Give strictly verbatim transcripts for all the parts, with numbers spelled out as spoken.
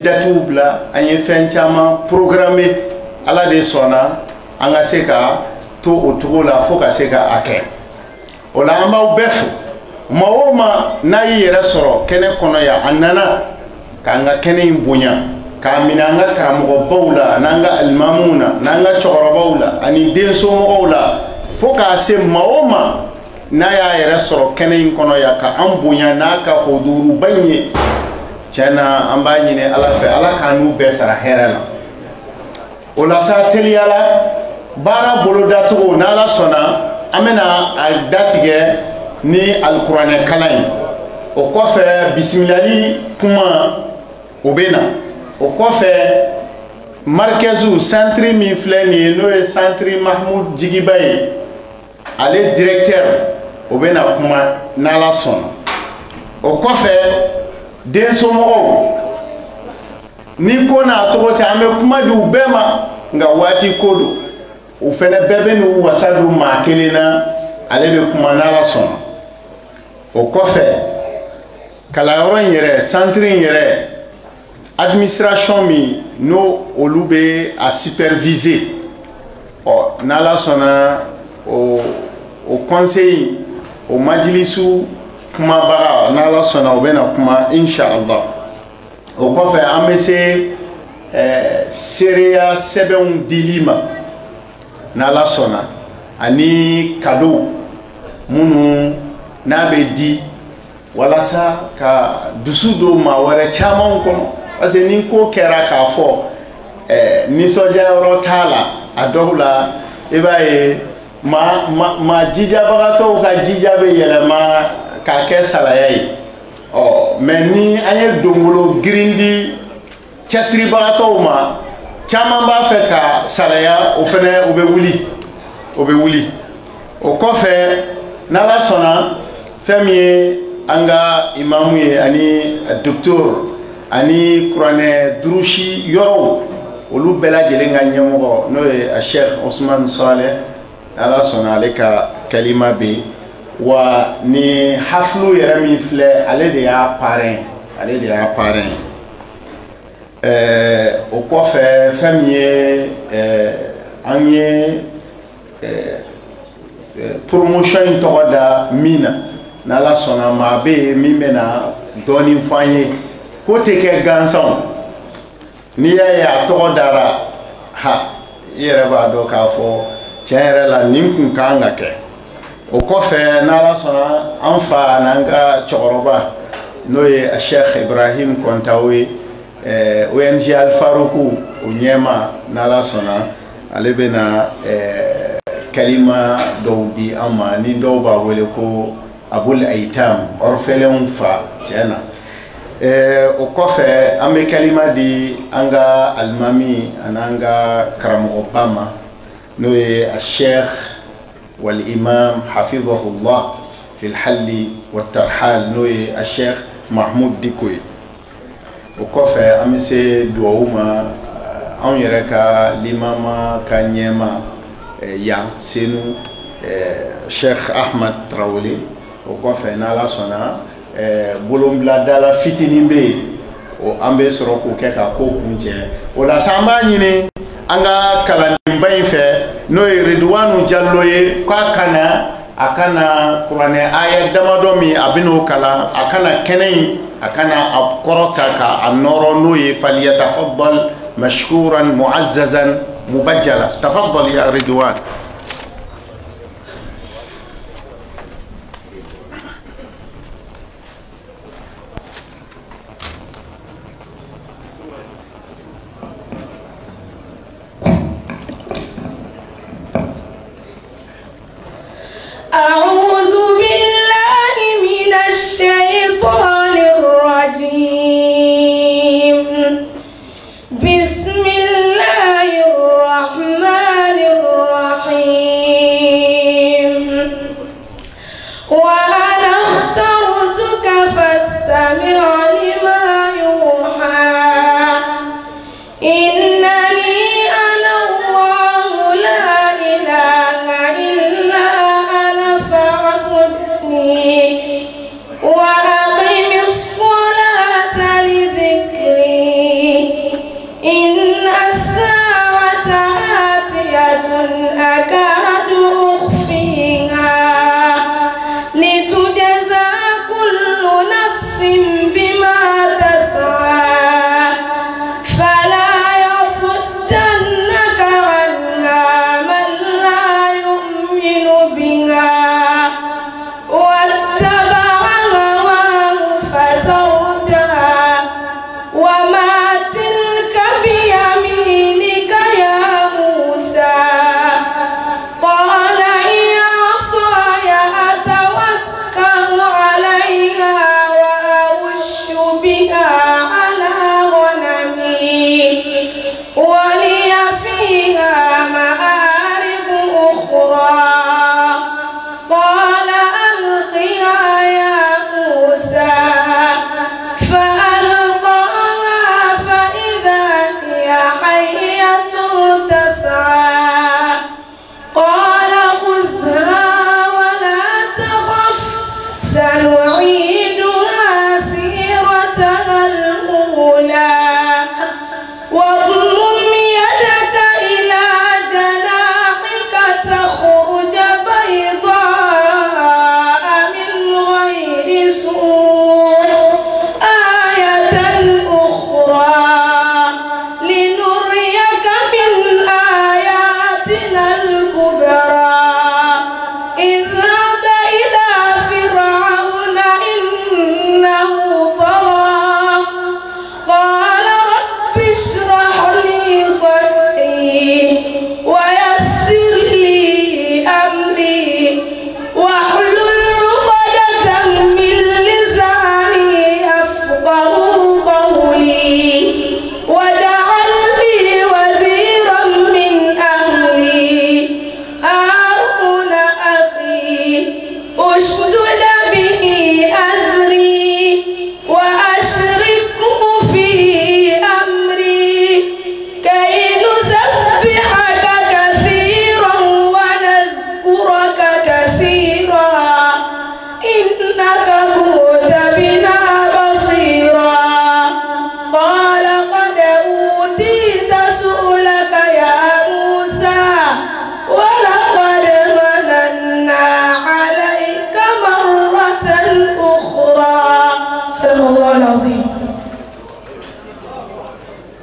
datubla anye fenchama programme ala de sona anga seka to otola foka seka ake ola amba befu maoma na yere soro kene kono ya anana kanga kene imbunya kaminanga karamo bawla nanga almamuna nanga choro bawla ani denso bawla foka se maoma na ya yere soro kene kono ya ka ambunya naka hoduru banye chana amba nyine ala fe ala kanu be sara herala ola sa teliala bara bolo datu na la sona amena al datige ni alquran kalay o ko fe bismillah kuma obena o ko fe markazu centre mi fleni no e centre mahmoud jigibay ale directeur obena kuma na la sona o ko fe den somo ni ko na to ta ame kuma du bema nga wati kodo o fene bebe no wasadu ma kelena alebe kuma na la son o kofe kala ron yere centre yere administration mi no olube a superviser o na la sona o o conseil o majlisu kuma ba na la sona obena kuma inshallah o ko fe amese eh seria sebon dilima na la sona ani kado munu na be di wala sa ka dusudo ma wara chama ko ase ni ko kera ka fo eh ni soja ro tala adola ebaye ma ma, ma jija bagato ka jija be yelema ka ke salayai oh meni anye dongolo grindi chasri bagato ma chama ba fe ka salaya o fene o be wuli o be wuli o ko fe na la sona femi anga imamu ye ani docteur ani kurane drushi yoro olu bela jelenga nyemo no e Sheikh Ousmane Saleh ala sona le ka kalima be wa ni haflu yere mi fle ale de ya parrain ale de ya parrain euh o ko fe famille euh anye euh promotion to da mina na la sona ma be mi mena doni fanye ko te ke gansan ni ya ya to dara ha yere ba do ka fo chere la ninkun kanga ke o ko fe na la sona anfa nanga choroba noye Sheikh Ibrahim Kontawi eh O N G Al Faroukou o nyema na la sona alebena eh kalima dawdi amma ni do ba wele ko abul aitam orphelin fa jena eh o ko fe ame kalima di anga almami ananga karamo obama noye Sheikh والإمام حفظه الله في الحل والترحال نوي الشيخ محمود ديكوي وكفى أمسي دوما أن يركا لماما كانيما يان سينو الشيخ أحمد تراولي وكفى نالا سونا بولوم بلا دالا فيتيني بي وأمبي سروكو كيكا كوكونجي ولا سامبانيني anga kala nimbayin fe no Ridwanu Jalloye kwa kana akana kurane aya damado mi abino kala akana kenei akana abqorota ka anoro no falyatafaddal mashkuran muazzazan mubajjala tafaddal ya Ridwan أعوذ بالله من الشيطان الرجيم بسم الله الرحمن الرحيم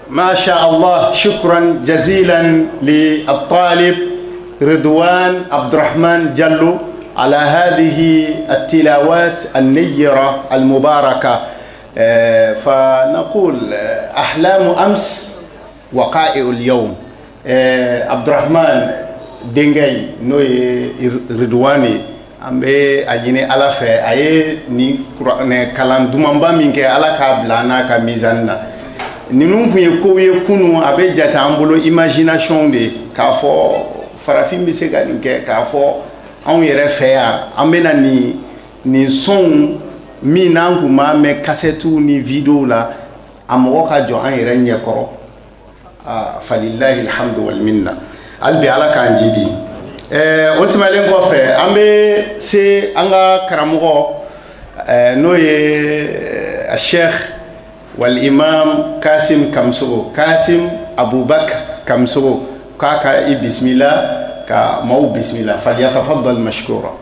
ما شاء الله. شكرا جزيلا للطالب رضوان عبد الرحمن جلو على هذه التلاوات النيرة المباركة. فنقول أحلام أمس وقائع اليوم. عبد الرحمن دنجاي نوي رضواني ambe ajine ala fe aye ni ne kalan dumamba minke ala ka blana ka mizanna ninu kunye ko ye kunu abe jata ambolo imagination de ka fo farafin bi se ga nke ka fo an yere fe ya ambe na ni ni son mi nangu ma me cassette ni video la amoko ka jo an yere nyekoro falillahi alhamdu wal minna albi ala ka njidi. Eh, ultimalen kofre ambe se anga karamugo eh, no ye uh, Sheikh wal Imam Kasim Kamsugo Kasim Abubakar Kamsugo kaka i bismillah ka mau bismillah falyatafaddal mashkura.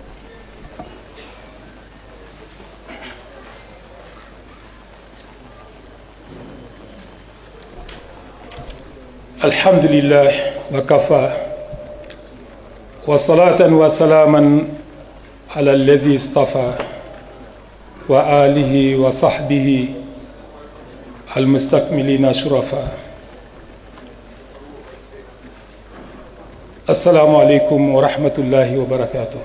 Alhamdulillah wa kafa وصلاة وسلاما على الذي اصطفى وآله وصحبه المستكملين شرفا. السلام عليكم ورحمة الله وبركاته.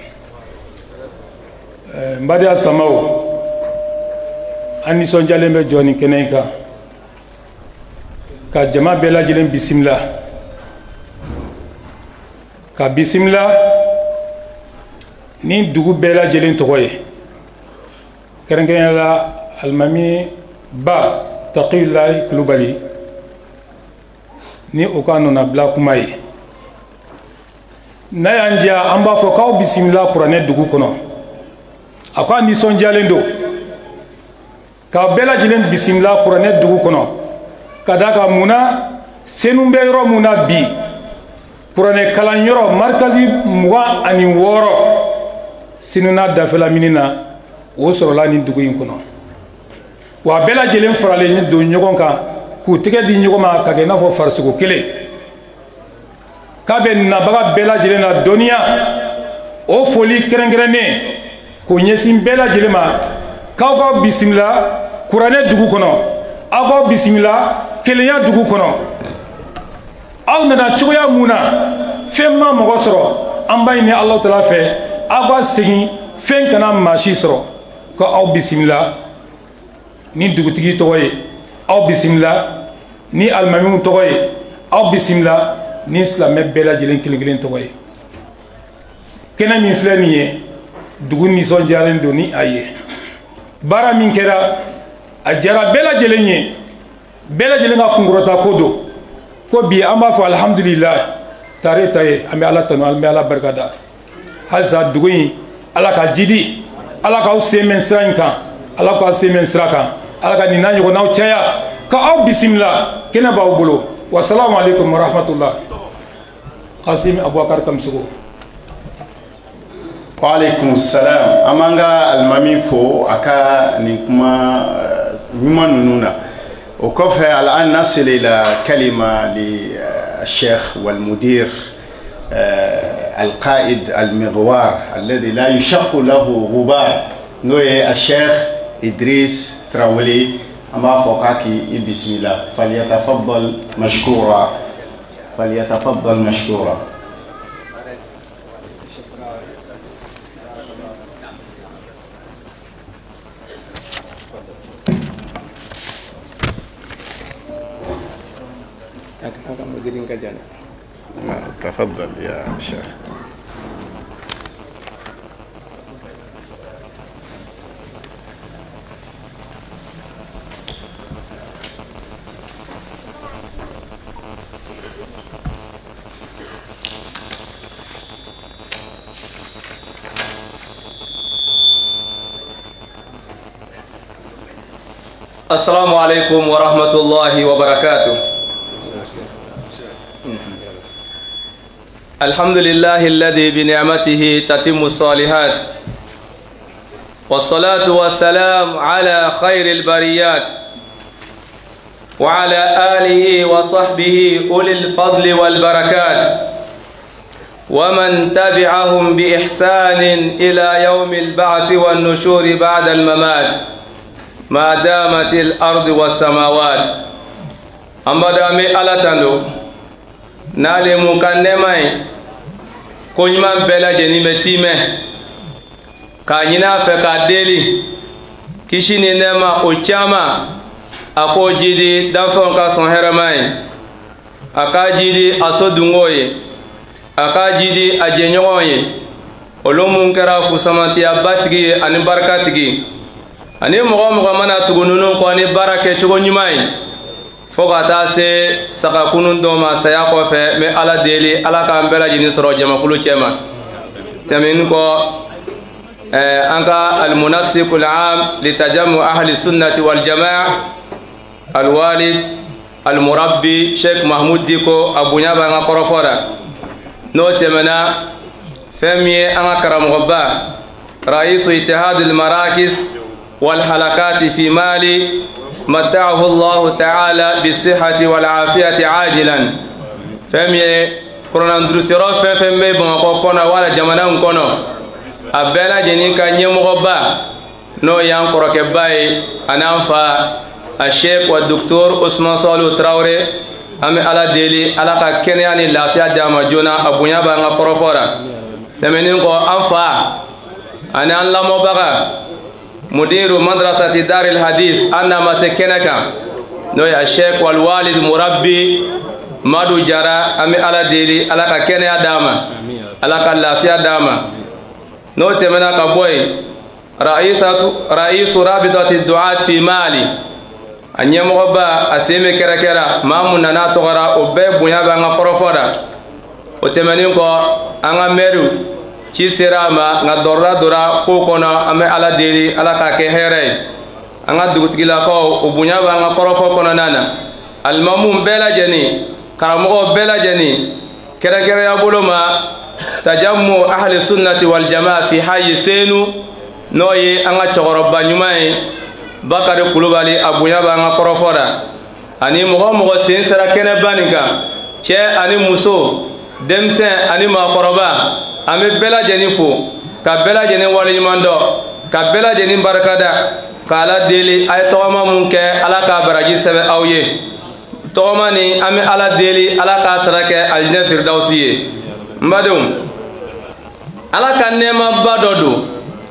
مبادئ السماو أني سنجالين بجواني كنينكا كجماعة بلا جلين بسم الله ka bisimila ni dugu bɛɛ lajɛlen tɔgɔ ye kɛrɛnkɛrɛnnenya la alimami ba Taqiyulahi Kulubali ni o ka nɔnabila kuma ye n'a y'an diya an b'a fɔ k'aw bisimila kuranɛ dugu kɔnɔ a ko a nisɔndiyalen don k'aw bɛɛ lajɛlen bisimila kuranɛ dugu kɔnɔ ka d'a kan mun na senu bɛ yɔrɔ mun na bi kuranɛ kalan yɔrɔ markazi mugan ani wɔɔrɔ sinina dafɛla mini na o sɔrɔla nin dugu in kɔnɔ wa bɛɛ lajɛlen faralen don ɲɔgɔn kan k'u tɛgɛ di ɲɔgɔn ma ka kɛ i n'a fɔ farisogo kelen k'a bɛ nabaga bɛɛ lajɛlen na dɔnniya o foli kɛrɛnkɛrɛnnen k'o ɲɛsin bɛɛ lajɛlen ma k'aw k'aw bisimila kuranɛ dugu kɔnɔ aw k'aw bisimila kelenya dugu kɔnɔ aw nana cogoya mun na fɛn ma mɔgɔ sɔrɔ an b'a ɲini Alahu Taala fɛ aw ka segin fɛn kana maa si sɔrɔ ko aw bisimila ni dugutigi tɔgɔ ye aw bisimila ni alimamiw tɔgɔ ye aw bisimila ni silamɛ bɛɛ lajɛlen kelen kelen tɔgɔ ye kɛnɛ min filɛ nin ye dugu nisɔndiyalen don ni a ye baara min kɛra a diyara bɛɛ lajɛlen ye bɛɛ lajɛlen ka kunkɔrɔta ko don ko bi an b'a fɔ alhamdulillah tare ta ye an bɛ ala tanu an bɛ ala barikada halisa dugu in ala ka jidi ala k'aw sen mɛn sira in kan ala k'aw sen mɛn sira kan ala ka nin n'a ɲɔgɔnnaw caya ka aw bisimila kɛnɛ b'aw bolo wasalamu alaikum wa rahmatullah. Kasim Abubakar Kamsugo. Wa alaikum salam. Amanga almami fo aka ni kuma nyuma nununa. وكفى الآن نصل إلى كلمة للشيخ والمدير القائد المغوار الذي لا يشق له غبار نوي الشيخ إدريس تراولي أما فوقاكي بسم الله فليتفضل مشكورا فليتفضل مشكورا. تفضل يا شيخ. السلام عليكم ورحمة الله وبركاته. الحمد لله الذي بنعمته تتم الصالحات والصلاة والسلام على خير البريات وعلى آله وصحبه أولي الفضل والبركات ومن تبعهم بإحسان إلى يوم البعث والنشور بعد الممات ما دامت الأرض والسماوات. أما دامي ألا تندو نالي مكانمي كونيمان بلا جنيمة تيمة كانينا فكا ديلي كيشيني نما أوچاما أكو جيدي دفن كاسون هرماي أكا جيدي أسو دنغوي أكا جيدي أجنيوي ولومون كرا فسامتي أباتكي أني بركاتكي أني مغا مغا منا تغنونون كواني بركة چغو نيماي فوقتا سي سقا كنون دوما سياقو في مي على ديلي على كامبلا جيني سرو جمع كلو چيما تمين كو أنك المنسق العام لتجمع أهل السنة والجماعة الوالد المربي شيخ محمود ديكو أبو نيابا أنك قرفورا نو تمنا فمي أنك كرم غبا رئيس اتحاد المراكز والحلقات في مالي متعه الله تعالى بالصحة والعافية عاجلا فمي كورونا ندرسيرو فمي بمكو كونا ولا جمانا كونو أبلا جنيكا نيمغبا نو ينقرك باي أنفا الشيخ والدكتور عثمان صالو تراوري أمي على ديلي على كنياني لافيا داما جونا أبو نيابا نقرفورا تمنينكو أنفا أنا الله مبغا مدير مدرسة دار الحديث أنا مسكنك نو الشيخ والوالد مربي مادو جارا أمي على ديلي على كنيا داما على لافيا داما نو تمنا كبوي رئيس رئيس رابطة الدعاة في مالي أني مغبا أسيمي كرا كرا ما مننا تغرا أبي بنيا بنا فرفورا وتمنين كو أنا ميرو تيسيرا ما ندورا دورا كوكونا أمي على ديري على كاكهري أنا دوتكيلا كو وبنيا بنا فرفورا كنا نانا المامون بلا جني كرامو بلا جني كرا كرا يا بولما تجمع أهل السنة والجماعة في حي سينو نوي أنا تغرب بنيماي بكر كلوبالي أبو يابا أنا كرفورا أني مغا مغا سين سرا كنا بانيكا شيء أني موسو دمسة أني ما قربا أمي بلا جنيفو كبلا جنين والي ماندو كبلا جنين بركادا كالا ديلي أي توما منك على كبراجي سبع أويه توما ني أمي على ديلي على كسرك الجنة فردوسية mbadum ala ka nema badodo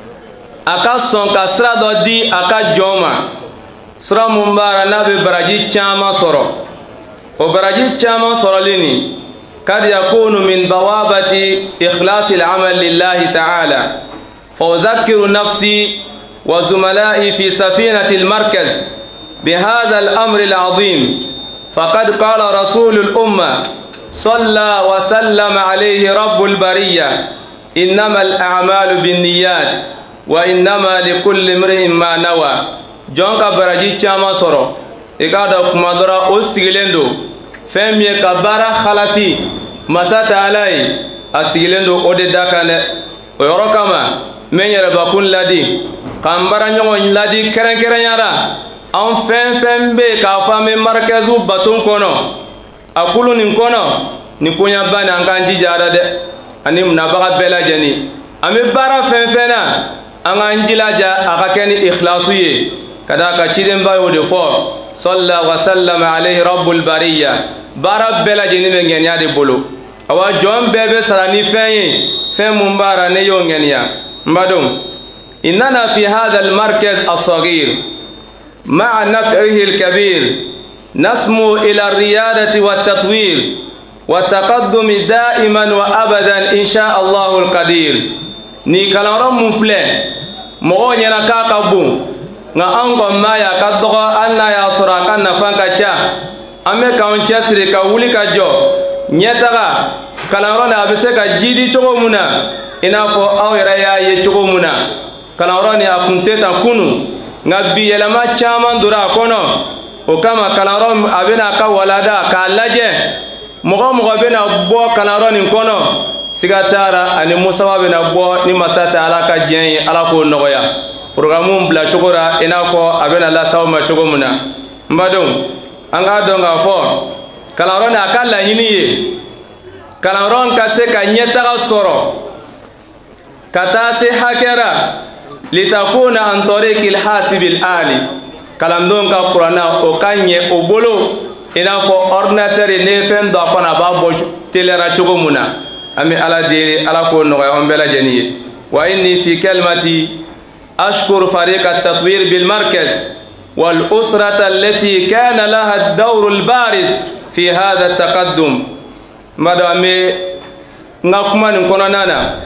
aka son ka sra do di aka joma sra mumbara nabe baraji chama soro o baraji chama soro lini kad yakunu min bawabati ikhlas al-amal lillahi ta'ala fa udhakkiru nafsi wa zumalai fi safinati al-markaz bihadha al-amr al-azim faqad qala rasul al-umma صلى وسلم عليه رب البرية إنما الأعمال بالنيات وإنما لكل امرئ ما نوى جونك براجي چاما سورو إكادا كمادرا أسيغلندو فمي كبارا خلافي مسات علي أسيغلندو أودي داكاني ويروكما من يربكون لدي كامبارا نيوان لدي كرن كرن يارا أم فم فم بي كافامي مركزو باتون كونو akulu nin kono ni kunya bana anganji jara de ani munabaga bela jani ami bara fenfena anganji laja akakeni ikhlasu ye kada ka chiden bayo de fo sallallahu wa sallama alayhi rabbul bariya bara bela jani men ngenya de bolo awa jom bebe sarani fenyi fen mumbara ne yo ngenya mbadum inna fi hadha al markaz as-saghir ma'a naf'ihi al-kabir نسمو إلى الريادة والتطوير والتقدم دائما وأبدا إن شاء الله القدير ni kalaram mufle mo nyana ka kabu nga ango maya ka dogo anna ya sura kan na fanka cha ame ka on chesri ka wuli ka jo nyetaga kalaram na abise ka jidi chogo muna ina fo awira ya ye chogo muna kalaram ya kunteta kunu nga biyelama chama ndura kono o kama kalaram abena ka walada ka laje mogo mogo bena bo kalaram kono sigatara ani musawa bena bo ni masata alaka jeni alako nogoya programum bla chokora ina fo abena la sawma chogomuna mbadum anga donga fo kalaron akalla yini ye kalaron ka se ka nyeta soro kata se hakera litakuna an tariqil hasibil ali kalam don ka qur'ana o kanye o bolo ina fo ordinateur ne fen do kona ba bo telera chogo muna ami ala de ala ko no on bela jeni wa inni fi kalmati ashkuru fariq at-tatwir bil markaz wal usrata allati kana laha ad-dawr al-bariz fi hadha at-taqaddum madame ngakuma ni kono nana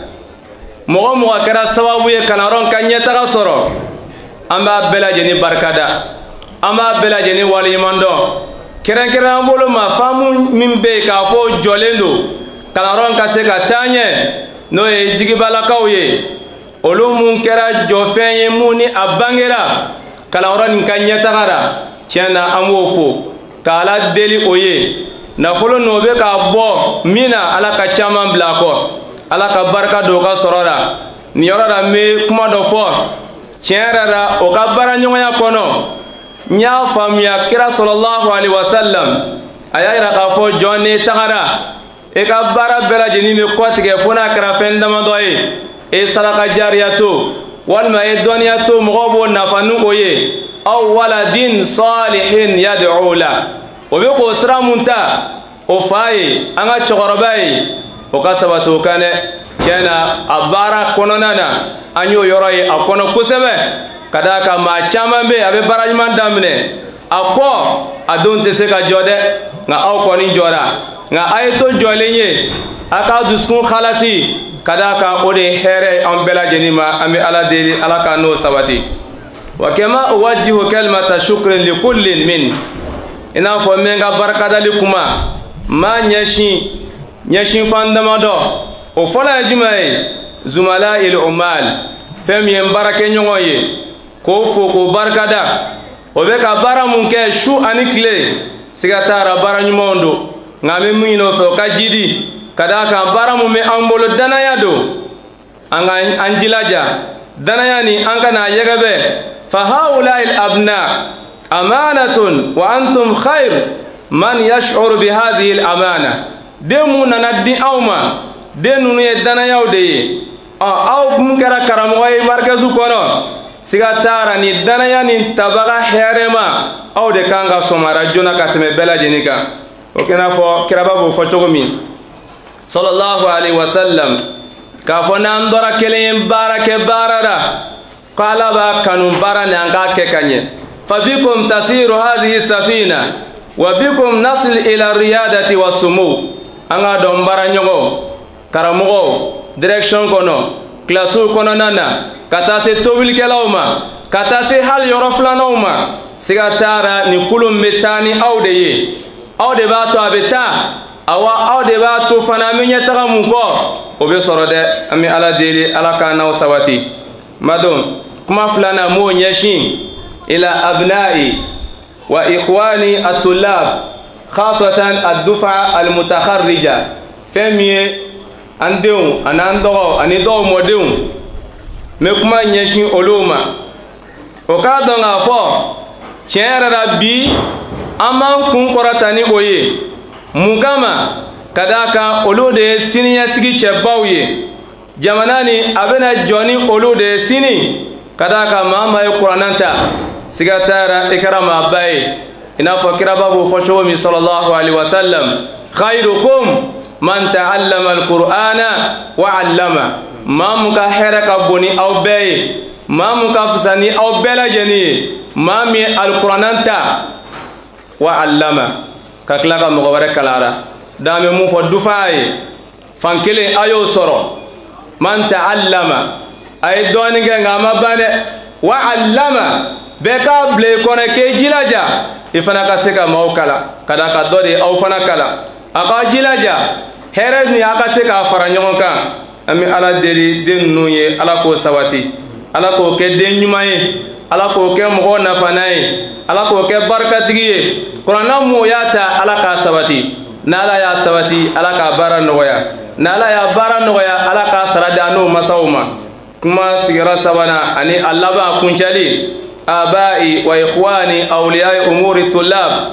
mo mo kara sababu ye kanaron kanye ta soro amba bela jeni barkada amba bela jeni wali mando keren keren bolo ma famu mimbe ka fo jolendo kanaron ka se ka tanye no e jigibala kawye olumun kera jofenye muni abangera kanaron kanye ta gara tiana amofo kala deli oye na folo no be ka bo mina ala ka chama blako ala ka barka do ka sorora ni yorara me kuma do fo tienrara o ka bara nyoya kono nya famia kira sallallahu alaihi wasallam ayira ka fo joni tagara e ka bara bela jeni me kotige fona kara fendama doye e salaka jariyato walma e doniyato mogobo nafanu oye aw waladin salihin yad'u la o be ko sramunta o faye anga chogorobai o ka sabato kane tiena abara kononana anyo yoroye akono kusebe kadaka ma chamambe abe barajman damne akko adonte se ka jode nga aw ko ni jora nga ayto jolenye aka duskun khalasi kadaka ode here am bela jenima ami ala deli ala ka no sabati wa kama uwajjihu kalmata shukrin li kullin min ina fo menga barakada likuma ma nyashi nyashi fandama do o fola jumae zumala il umal fem yem barake nyongoye ko fo ko barkada o be ka bara munke shu anikle sigatara bara nyumondo ngame muino fo ka jidi kadaka bara mu me ambolo danaya do anga anjilaja danaya ni anga na yegabe fa haula al abna amanatun wa antum khair man yash'ur bi hadhihi al amana demu nanaddi awma denunu ye danaya de aw mungara karamoy markazu kono sigatara ni danaya ni tabaga herema aw de kanga somara jona katme bela jenika o kena fo kirababo fo chogomi sallallahu alaihi wasallam ka fo nan dora kelen barake barada qala ba kanum barane anga ke kanye fabikum tasiru hadhihi safina wa bikum nasil ila riyadati wasumu anga don bara nyogo karamogo direction kono klasu kono nana kata se tobil kelawma kata se hal yoroflanawma sigatara ni kulum metani awdeye awde ba to abeta awa awde ba to fana minya tagamun ko obe sorode ami ala deli ala kana sawati madon kuma fulana mo nyashin ila abna'i wa ikhwani at-tullab khasatan ad-duf'a al-mutakharrija femiye andew anandogo ani do modew me kuma nyeshin oloma o ka donga fo chere rabbi aman kun koratani oye mugama kadaka olode siniya sigi chebawye jamanani abena joni olode sini kadaka mama e qur'ananta sigatara ikrama bay ina fo kirababu fo chomi sallallahu alaihi wasallam khairukum man ta'allama al-qur'ana wa 'allama mamuka heraka boni aw bey mamuka fusani aw bela jeni mami al-qur'ananta wa 'allama kaklaka mo bare kalara dame mu fo dufaay fankele ayo soro man ta'allama ay doni ngama bane wa 'allama beka ble kone ke jilaja ifana ka seka maukala kada ka dode aw fana kala aka jilaja here ni aka seka fara nyon kan ami ala deli den nuye ala ko sawati ala ko ke den nyumaye ala ko ke mo na fanaye ala ko ke barkatiye qur'ana mo yata ala ka sawati nala ya sawati ala ka bara noya nala ya bara noya ala ka sarada no masawma kuma sigira sabana ani allaba kunchali abai wa ikhwani awliya umuri tullab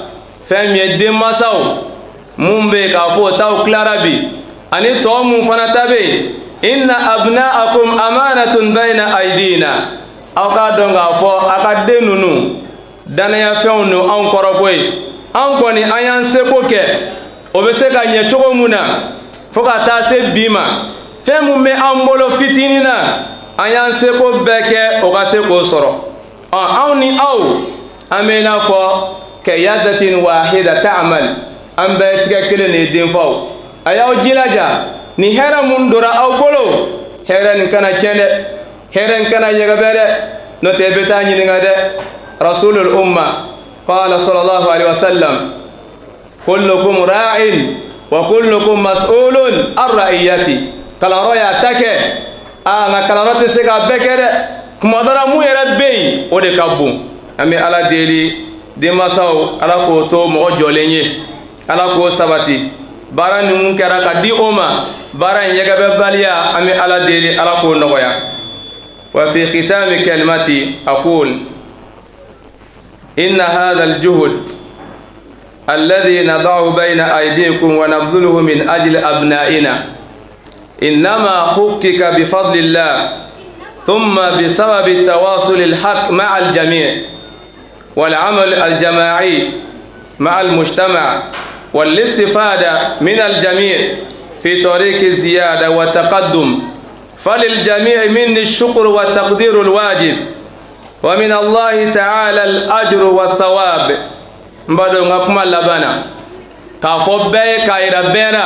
fɛn min ye denmansaw mun bɛ k'a fɔ taw tilara bi ani tɔ mun fana ta bɛ yen inna abna'akum amanatun bayna aydina aw k'a dɔn k'a fɔ a ka den ninnu danaya fɛnw don anw kɔrɔ koyi an kɔni an y'an seko kɛ o bɛ se ka ɲɛ cogo mun na fo ka taa se bi ma fɛn mun bɛ an bolo fitinin na an y'an seko bɛɛ kɛ o ka se k'o sɔrɔ ɔ anw ni aw an bɛ i n'a fɔ kayadatin wahida ta'mal an bɛɛ tigɛ kelen de ye denfaw a y'aw jilaja ni hɛrɛ mun donna aw bolo hɛrɛ nin kana tiɲɛ dɛ hɛrɛ nin kana ɲɛgɛbɛ dɛ n'o tɛ i bɛ taa ɲininka dɛ rasulul umma qala sallallahu alaihi wasallam kullukum ra'in wa kullukum mas'ulun an ra'iyati kalanyɔrɔ y'a ta kɛ a nka kalanyɔrɔ tɛ se ka bɛɛ kɛ dɛ kuma dɔ la mun yɛrɛ bɛ yen o de ka bon an bɛ ala deli denmansaw ala k'o to mɔgɔ jɔlen ye ala k'o sabati baara ni mun kɛra ka di o ma baara in ɲɛgɛbɛbaliya an bɛ ala deli ala k'o nɔgɔya wa fi khitami kalimati aqul inna hadha al-juhd alladhi nada'u bayna aydikum wa nabdhuluhu min ajli abna'ina innama huqqika bi fadlillah thumma bi sababi tawasul al-haqq ma'a al-jami' wal 'amal al-jama'i ma'a al-mujtama' والاستفادة من الجميع في طريق الزيادة والتقدم فللجميع مني الشكر والتقدير الواجب ومن الله تعالى الأجر والثواب مبادو نقم اللبانا كافوبي كايرابينا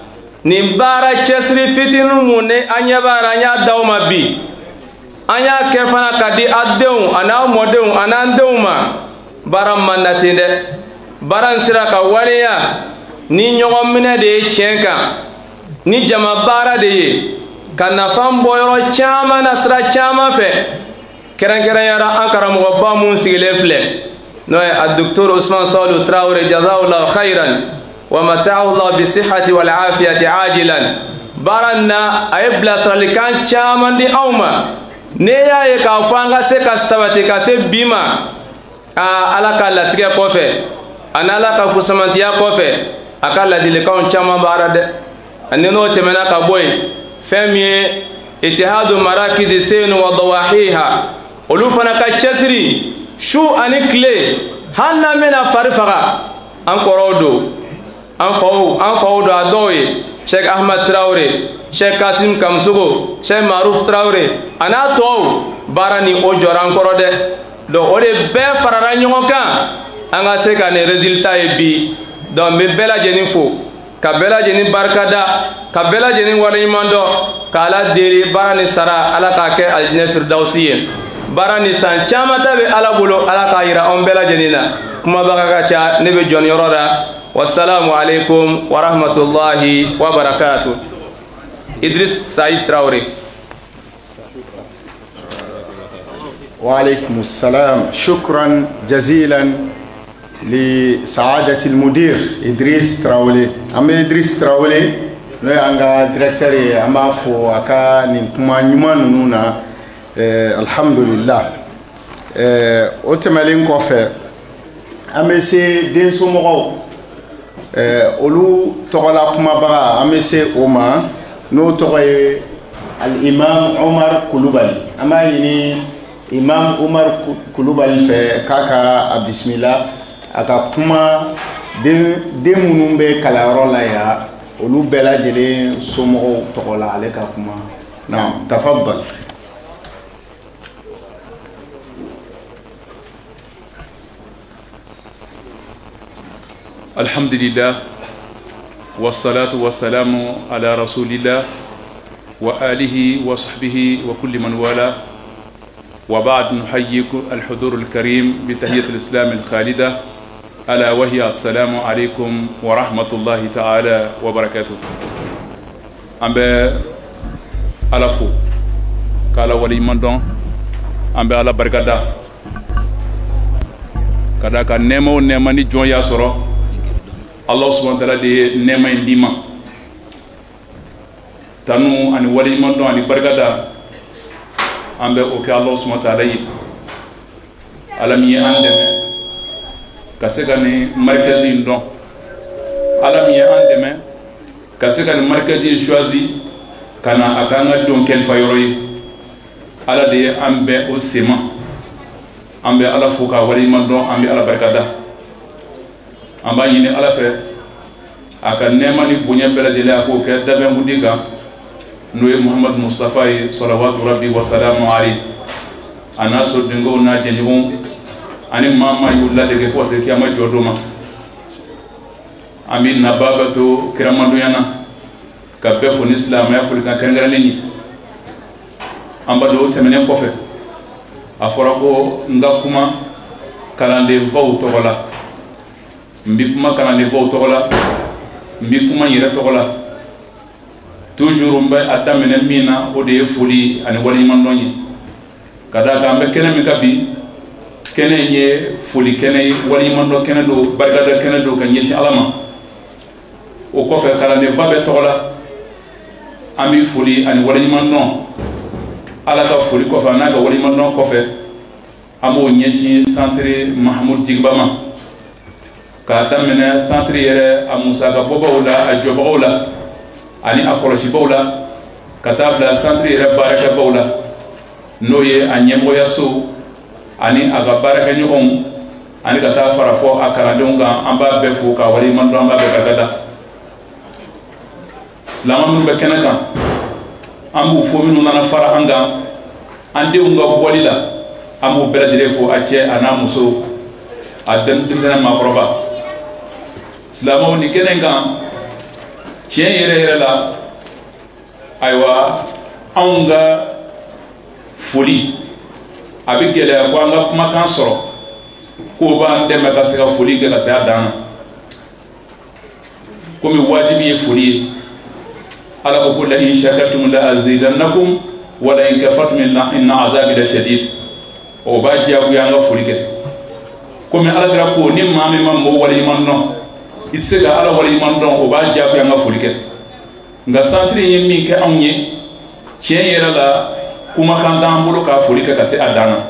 نمبارا تشسري فتن موني أنيا بارا أنيا دوما بي أنيا كيفانا كدي أدوم أنا مودوم أنا أندوما بارا مناتين baran sira ka waleya ni ɲɔgɔn minɛ de ye tiɲɛ kan ni jama baara de ye ka nafan bɔ yɔrɔ caman na sira caman fɛ kɛrɛnkɛrɛnyara an karamɔgɔba mun sigilen filɛ n'o ye a docteur Usman Salihu Traoré jazahullahu khairan wa mata'ahullahu bisihhati wal afiyati ajilan baara na a ye bilasiralikan caman di anw ma ne y'a ye k'a fɔ an ka se ka sabati ka se bi ma aa ala ka latigɛ kɔfɛ ana ala ka fusamantiya kɔfɛ a ka ladilikanw caman baara dɛ ani n'o tɛmɛna ka bɔ yen fɛn min ye itihadu marakizi senu wa dawahiha olu fana ka cɛsiri su ani tile hali n'an bɛna fari faga an kɔrɔw don an faw an faw don a dɔw ye sheikh ahmad traore sheikh kasim kamsugo sheikh maruf traore a n'a tɔw baara ni o jɔra an kɔrɔ dɛ donc o de bɛɛ farara ɲɔgɔn kan an ka se ka nin résultat ye bi donc n bɛ bɛɛ lajɛlen fo ka bɛɛ lajɛlen barika da ka bɛɛ lajɛlen waleɲuman dɔn k'ala deli baara ni sara ala k'a kɛ alijinɛ firidawusi ye baara ni san caman ta bɛ ala bolo ala k'a yira anw bɛɛ lajɛlen na kumabaga ka ca ne bɛ jɔniyɔrɔ la wasalamu alaikum wa rahmatulahi wa barakatuh. Idris Saïd Traoré. وعليكم السلام شكرا جزيلا لسعادة المدير إدريس تراولي أما إدريس تراولي نو أنغا ديريكتوري أما فو أكا نكما نيمان نونا الحمد لله أتمالين كوفي أما سي دين سومغو أولو تغلا كما بغا أما سي أوما نو تغي الإمام عمر كلوبالي أما يني Imam Umar Kulubali fɛ k'a ka a bisimila a ka kuma den minnu bɛ kalanyɔrɔ la yan olu bɛɛ lajɛlen somɔgɔw tɔgɔ la ale ka kuma naam tafaddal. Alhamdulillah wassalatu wassalamu ala rasulillah wa alihi wa sahbihi wa kulli man wala. وبعد نحييكم الحضور الكريم بتحية الإسلام الخالدة ألا وهي السلام عليكم ورحمة الله تعالى وبركاته. أم على فو كالا ولي مندون أم على بركة كذا كان نعمة نعمة نجوا يا سورة الله سبحانه وتعالى دي نعمة ديما تانو أن ولي مندون أن بركة an bɛ o kɛ Allah subhanahu wa ta'ala ye ala min ye an dɛmɛ ka se ka nin markaz in dɔn ala min ye an dɛmɛ ka se ka nin markaz in choisi ka na a k'an ka denw kɛlifa yɔrɔ ye ala de ye an bɛɛ o sema an bɛ ala fo k'a waleɲuman dɔn an bɛ ala barika da an b'a ɲini ala fɛ a ka nɛɛma ni bonya bɛɛ lajɛlen a k'o kɛ dabɛnkundi kan n'o ye muhamadu mustafa ye salawatu rabbi wa salamu alayhi a n'a sodenkow n'a jɛɲɔgɔnw ani maa maa y'u ladege fo ka se kiyama jɔ don ma an bɛ naba bɛ to kiramandonya na ka bɛɛ fo ni silamɛya folikan kɛrɛnkɛrɛnnen ye an b'a dɔn o tɛmɛnen kɔfɛ a fɔra ko n ka kuma kalandenbaw tɔgɔ la n bɛ kuma kalandenbaw tɔgɔ la n bɛ kuma n yɛrɛ tɔgɔ la toujours n bɛ a daminɛ min na o de ye foli ani waleɲumandɔn ye ka d'a kan an bɛ kɛnɛ min kan bi kɛnɛ in ye foli kɛnɛ ye waleɲumandɔn kɛnɛ don barikada kɛnɛ don ka ɲɛsin ala ma o kɔfɛ kalandenfa bɛɛ tɔgɔ la an bɛ foli ani waleɲumandɔn ala ka foli kɔfɛ n'a ka waleɲumandɔn kɔfɛ an b'o ɲɛsin centre mahamudu jigiba ma k'a daminɛ centre yɛrɛ a musaka bɔbagaw la a jɔbagaw la ani a kɔlɔsibagaw la ka taa bila centre yɛrɛ baarakɛbagaw la n'o ye a ɲɛmɔgɔyaso ani a ka baarakɛɲɔgɔnw ani ka taa fara fɔ a kalandenw kan an b'a bɛɛ fo k'a waleɲumandɔn an b'a bɛɛ barika da silama minnu bɛ kɛnɛ kan an b'u fo minnu nana fara an kan an denw ka bɔli la an b'u bɛɛ lajɛlen fo a cɛ a n'a muso a denmisɛnnin maakɔrɔba silamaw ni kɛnɛ kan tiɲɛ yɛrɛ yɛrɛ la ayiwa anw ka foli a bɛ gɛlɛya ko an ka kumakan sɔrɔ k'o b'an dɛmɛ ka se ka foli kɛ ka se a dan na komi wajibi ye foli ye ala ko ko la in shakartum la azidannakum wa la in kafartum inna azabi la shadid o b'a diyagoya an ka foli kɛ komi ala kɛra ko ni maa min ma mɔgɔ waleɲuman dɔn i tɛ se ka ala waleɲuman dɔn o b'a diyagoya an ka foli kɛ nka santiri ye min kɛ anw ye tiɲɛ yɛrɛ la kumakan t'an bolo k'a foli kɛ ka se a dan na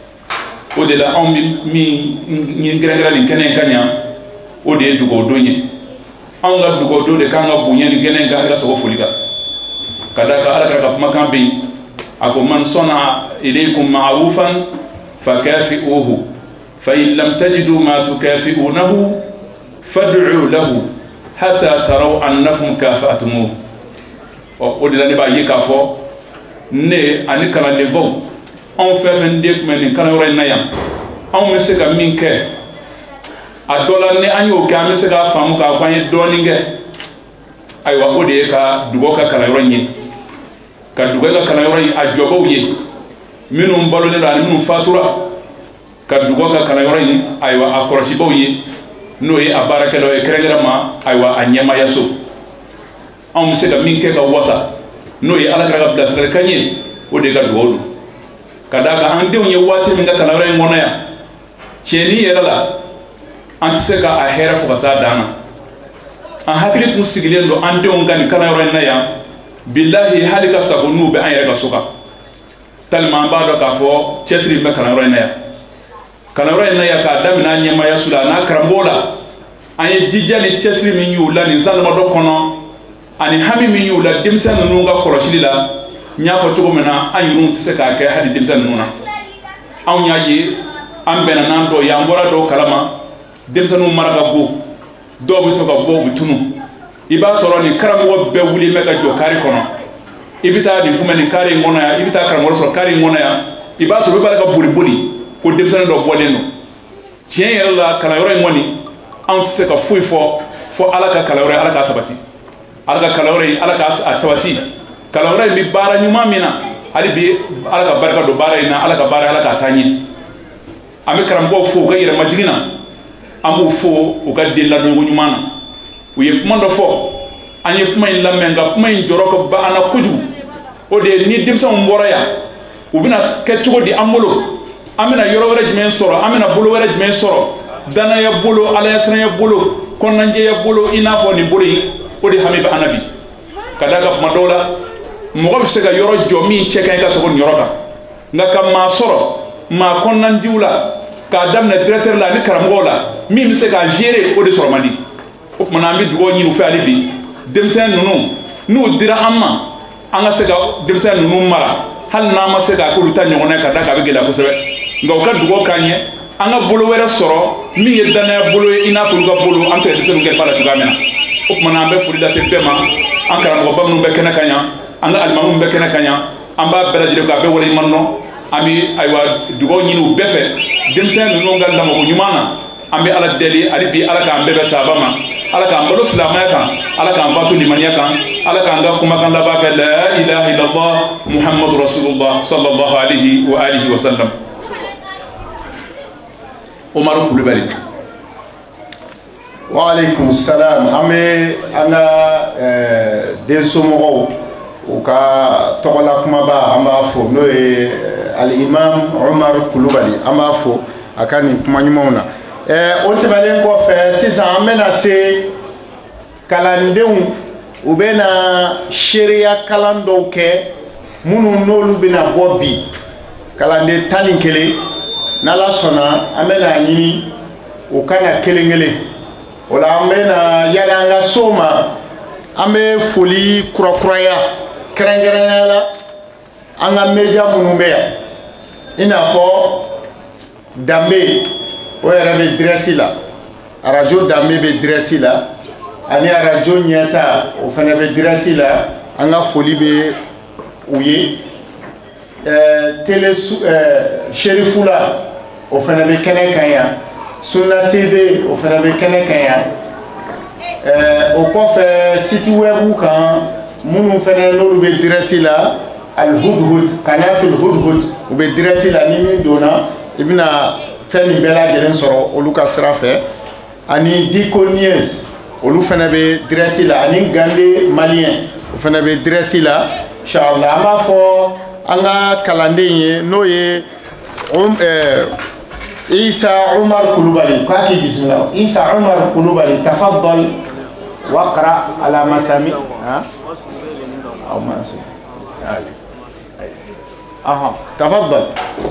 o de la anw bɛ min ye kɛrɛnkɛrɛn nin kɛnɛ in ka ɲa o de ye dugawudon ye anw ka dugawudon de kan ka bonya ni kɛnɛ in kan ka sogo foli kan ka d'a kan ala kɛra ka kumakan bɛ yen a ko man sɔnna ilaykum ma'rufan fakafi'uhu fa in lam tajidu ma tukafi'unahu fad'u lahu hatta taraw annakum kafa'tumuhu o de la ne b'a ye k'a fɔ ne ani kalandenfaw anw fɛn fɛn den tun bɛ nin kalanyɔrɔ in na yan anw bɛ se ka min kɛ a dɔ la ni an y'o kɛ an bɛ se k'a faamu k'a fɔ an ye dɔɔnin kɛ ayiwa o de ye ka dugawu ka kalanyɔrɔ in ye ka dugawu ka kalanyɔrɔ in a jɔbaw ye minnu balolen don ani minnu fatura ka dugawu ka kalanyɔrɔ in ayiwa a kɔlɔsibaw ye n'o ye a baarakɛlaw ye kɛrɛnkɛrɛn ma ayiwa a ɲɛmaayaso anw bɛ se ka min kɛ ka wasa n'o ye ala kɛra ka bilasiralikan ye o de ye ka dugawu don ka d'a kan an denw ye waati min ka kalanyɔrɔ in kɔnɔ yan tiɲɛni yɛrɛ la an tɛ se ka a hɛrɛ fo ka s'a dan na an hakili tun sigilen don an denw ka nin kalanyɔrɔ in na yan bilahi hali ka sago n'u bɛ an yɛrɛ ka so kan tellement an b'a dɔn k'a fɔ cɛsiri bɛ kalanyɔrɔ in na yan kalanyɔrɔ in na yan k'a daminɛ an ɲɛmaayaso la a n'a karamɔgɔw la an ye jija ni cɛsiri min y'u la nin san damadɔ kɔnɔ ani hami min y'u la denmisɛn ninnu ka kɔlɔsili la n y'a fɔ cogo min na an yɛrɛw tɛ se k'a kɛ hali denmisɛn ninnu na anw y'a ye an bɛnna n'an dɔw ye an bɔra dɔw kalama denmisɛnninw mara ka go dɔw bɛ to ka bɔ u bɛ tunu i b'a sɔrɔ nin karamɔgɔ bɛɛ wulilen bɛ ka jɔ kari kɔnɔ i bɛ taa nin kunbɛn nin kari in kɔnɔ yan i bɛ taa karamɔgɔ sɔrɔ kari in kɔnɔ yan i b'a sɔrɔ i b'a ka boli boli ko denmisɛnnin dɔ bɔlen don tiɲɛ yɛrɛ la kalanyɔrɔ in kɔni anw tɛ se ka foyi fɔ fɔ ala ka kalanyɔrɔ ye ala k'a sabati ala ka kalanyɔrɔ in ala k'a sabati kalanyɔrɔ in bɛ baara ɲuman min na hali bi ala ka barika don baara in na ala ka baara ala k'a taa ɲɛ an bɛ karamɔgɔw fo u ka yɛrɛmajigin na an b'u fo u ka den ladonko ɲuman na u ye kuma dɔ fɔ an ye kuma in lamɛn nka kuma in jɔyɔrɔ ka ba an na kojugu o de ye ni denmisɛnw bɔra yan u bɛna kɛ cogo di an bolo an bɛna yɔrɔ wɛrɛ jumɛn sɔrɔ an bɛna bolo wɛrɛ jumɛn sɔrɔ danaya bolo alayasiranya bolo kɔnɔnajɛya bolo i n'a fɔ nin bolo in o de hami bɛ an na bi ka d'a kan kuma dɔw la mɔgɔ bɛ se ka yɔrɔ jɔ min cɛ ka ɲi ka sogo nin yɔrɔ kan nka ka maa sɔrɔ maa kɔnɔnandiw la k'a daminɛ directeur la ni karamɔgɔw la min bɛ se k'a gérer o de sɔrɔ man di o tuma na an bɛ dugawu ɲini u fɛ hali bi denmisɛn ninnu n'u dira an ma an ka se ka denmisɛn ninnu mara hali n'an ma se k'a k'olu ta ɲɔgɔnna ye ka da k'a bɛ gɛlɛya kosɛbɛ nka u ka dugawu k'an ye an ka bolo wɛrɛ sɔrɔ min ye danaya bolo ye i n'a fɔ olu ka bolo an bɛ se ka denmisɛnninw kɛrɛfɛ la cogoya min na o tuma na an bɛ foli lase bɛɛ ma an karamɔgɔba minnu bɛ kɛnɛ kan yan an ka alimamuw bɛ kɛnɛ kan yan an b'a bɛɛ lajɛlen fɛ a bɛɛ waleɲuman dɔn an bɛ ayiwa dugawu ɲini u bɛɛ fɛ denmisɛn ninnu ka lamɔko ɲuman na an bɛ ala deli hali bi ala k'an bɛɛ bɛ sababa ma ala k'an balo silamɛya kan ala k'an bato limaniya kan ala k'an ka kumakan laban kɛ la ilaha illallah muhammadu rasulullah sallallahu alaihi wa alihi wa sallam. Umaru Kulubali. Wa alaikum salam. An bɛ an ka densomɔgɔw u ka tɔgɔla kumaba an b'a fɔ n'o ye al-imam Umaru Kulubali an b'a fɔ a ka nin kuma ɲumanw na. O tɛmɛnen kɔfɛ sisan an bɛna se kalandenw u bɛna seereya kalan dɔw kɛ minnu n'olu bɛna bɔ bi kalanden tan ni kelen n'Ala sɔnna an bɛna ɲini u ka na kelen kelen o la an bɛna yani an ka so ma an bɛ foli kurakuraya kɛrɛnkɛrɛnnenya la an ka media minnu bɛ yan i n'a fɔ Danbe o yɛrɛ bɛ direct la arajo Danbe bɛ direct la ani arajo Ɲɛta o fana bɛ direct la an ka foli bɛ u ye ɛɛ télé ɛɛ Serifula o fana bɛ kɛnɛ kan yan Sunna T V o fana bɛ kɛnɛ kan yan ɛɛ o kɔfɛ site web kan minnu fana n'olu bɛ direct la Al-Hudhud Qanatul Hudhud u bɛ direct la ni min donna i bɛna fɛn min bɛɛ lajɛlen sɔrɔ olu ka sira fɛ ani Diko News olu fana bɛ direct la ani Gande Malien o fana bɛ direct la inshallah an b'a fɔ an ka kalanden ye n'o ye Isa Umar Kulubali k'a k'i bisimila Isa Umar Kulubali tafaddal waqra ala masami ha aw masu aha tafaddal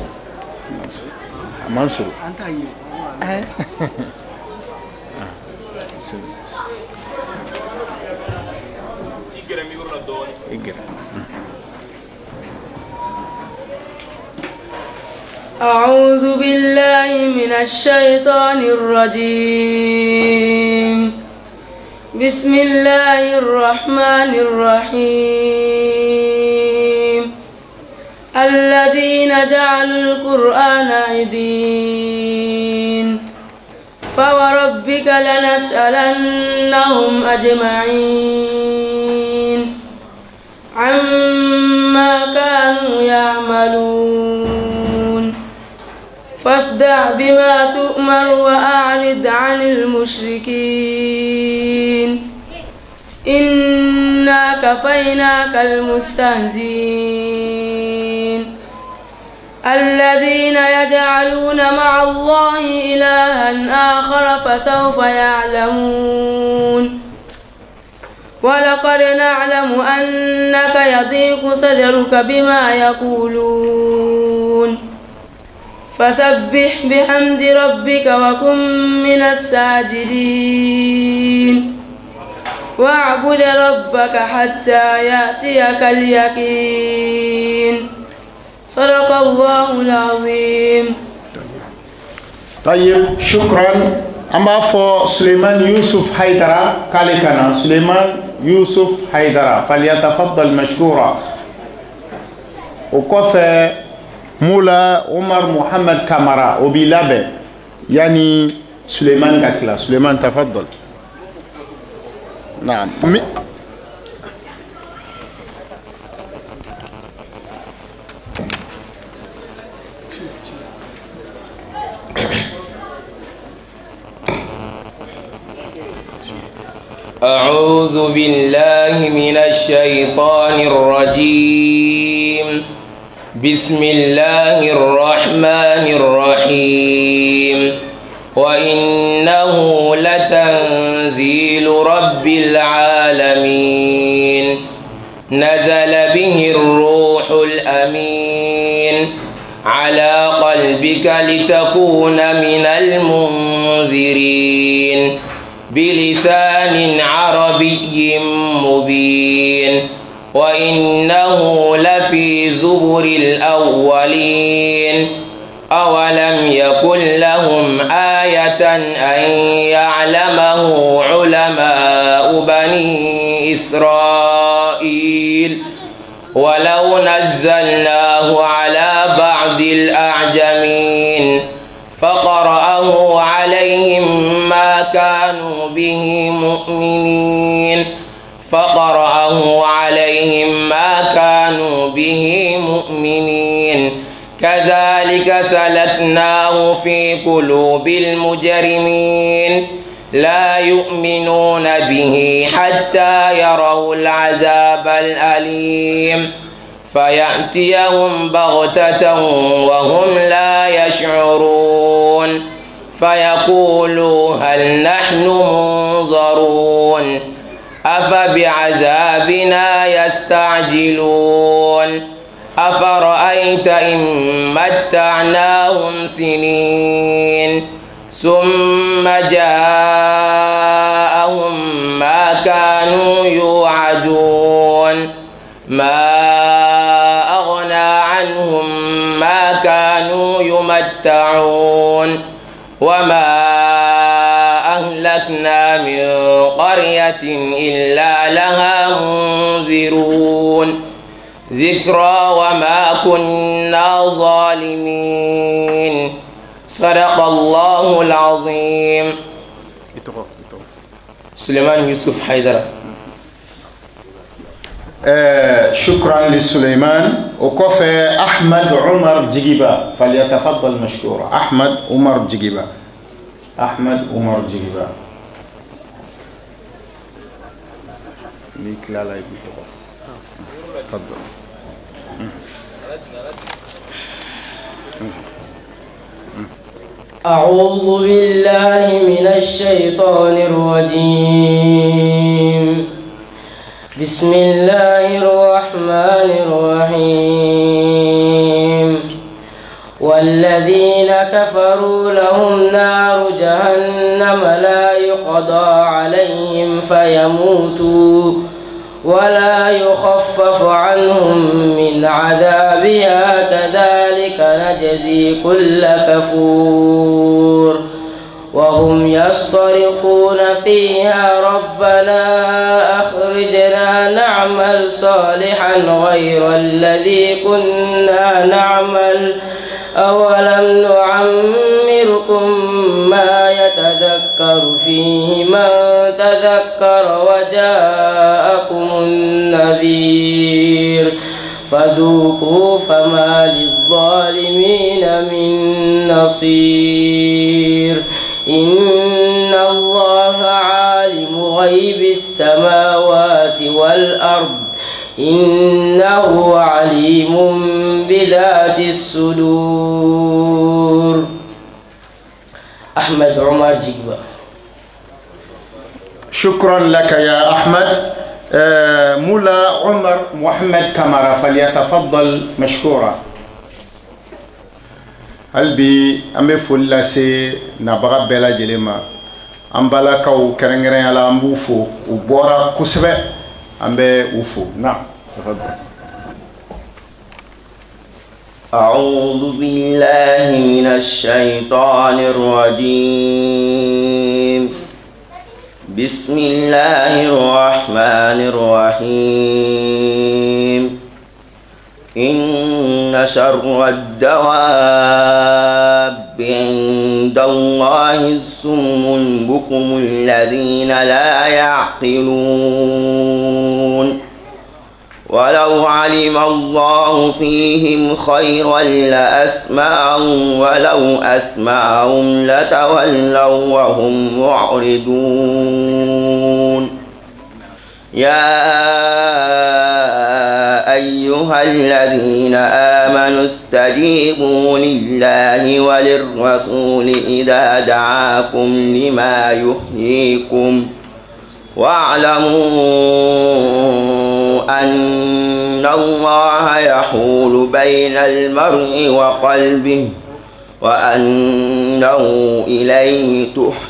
Mansur anta yi igera mi wala do igera أعوذ بالله من الشيطان الرجيم بسم الله الرحمن الرحيم الذين جعلوا القرآن عضين فوربك لنسألنهم أجمعين عما كانوا يعملون فاصدع بما تؤمر وأعرض عن المشركين إنا كفيناك المستهزئين الذين يجعلون مع الله إلها آخر فسوف يعلمون ولقد نعلم أنك يضيق صدرك بما يقولون فسبح بحمد ربك وكن من الساجدين واعبد ربك حتى يأتيك اليقين صدق الله العظيم. طيب شكرا. أما فو سليمان يوسف حيدرة كالكنا سليمان يوسف حيدرة فليتفضل مشكورا. وكفى مولا عمر محمد كامارا وبيلابه يعني سليمان قتلا. سليمان تفضل. نعم. أعوذ بالله من الشيطان الرجيم. بسم الله الرحمن الرحيم. وإنه لتنزيل رب العالمين نزل به الروح الأمين على قلبك قلبك لتكون من المنذرين بلسان عربي مبين وإنه لفي زبر الأولين أولم يكن لهم آية أن يعلمه علماء بني إسرائيل ولو نزلناه على بعض الأعجمين فقرأه عليهم ما كانوا به مؤمنين فقرأه عليهم ما كانوا به مؤمنين كذلك سلكناه في قلوب المجرمين لا يؤمنون به حتى يروا العذاب الأليم فيأتيهم بغتة وهم لا يشعرون فيقولوا هل نحن منظرون أفبعذابنا يستعجلون أفرأيت إن متعناهم سنين ثم جاءهم ما كانوا يوعدون ما أغنى عنهم ما كانوا يمتعون وما أهلكنا من قرية إلا لها منذرون ذكرى وما كنا ظالمين صدق الله العظيم. سليمان يوسف حيدر. آه شكرا لسليمان. وكفى أحمد عمر جيبا فليتفضل مشكورا. أحمد عمر جيبا. أحمد عمر جيبا. ليك لا لا تفضل. أعوذ بالله من الشيطان الرجيم. بسم الله الرحمن الرحيم. والذين كفروا لهم نار جهنم لا يقضى عليهم فيموتوا ولا يخفف عنهم من عذابها كذلك نجزي كل كفور وهم يصطرخون فيها ربنا أخرجنا نعمل صالحا غير الذي كنا نعمل أولم نعمركم ما يتذكر فيه من تذكر وجاءكم النذير فذوقوا فما للظالمين من نصير إن الله عالم غيب السماوات والأرض إنه عليم بذات الصدور. أحمد عمر جيبا. شكرا لك يا أحمد. آه مولا عمر محمد كمارا فليتفضل مشكورا. هلبي أمي فلاسي نبغى بلا جلما أمبلا كاو كرنجرين على أمبوفو وبورا كسبة أمبي وفو. نعم تفضل. أعوذ بالله من الشيطان الرجيم. بسم الله الرحمن الرحيم. إن شر الدواب عند الله الصم البكم الذين لا يعقلون ولو علم الله فيهم خيرا لأسمعهم ولو أسمعهم لتولوا وهم معرضون. يا أيها الذين آمنوا استجيبوا لله وللرسول إذا دعاكم لما يحييكم واعلموا أن الله يحول بين المرء وقلبه وأنه إليه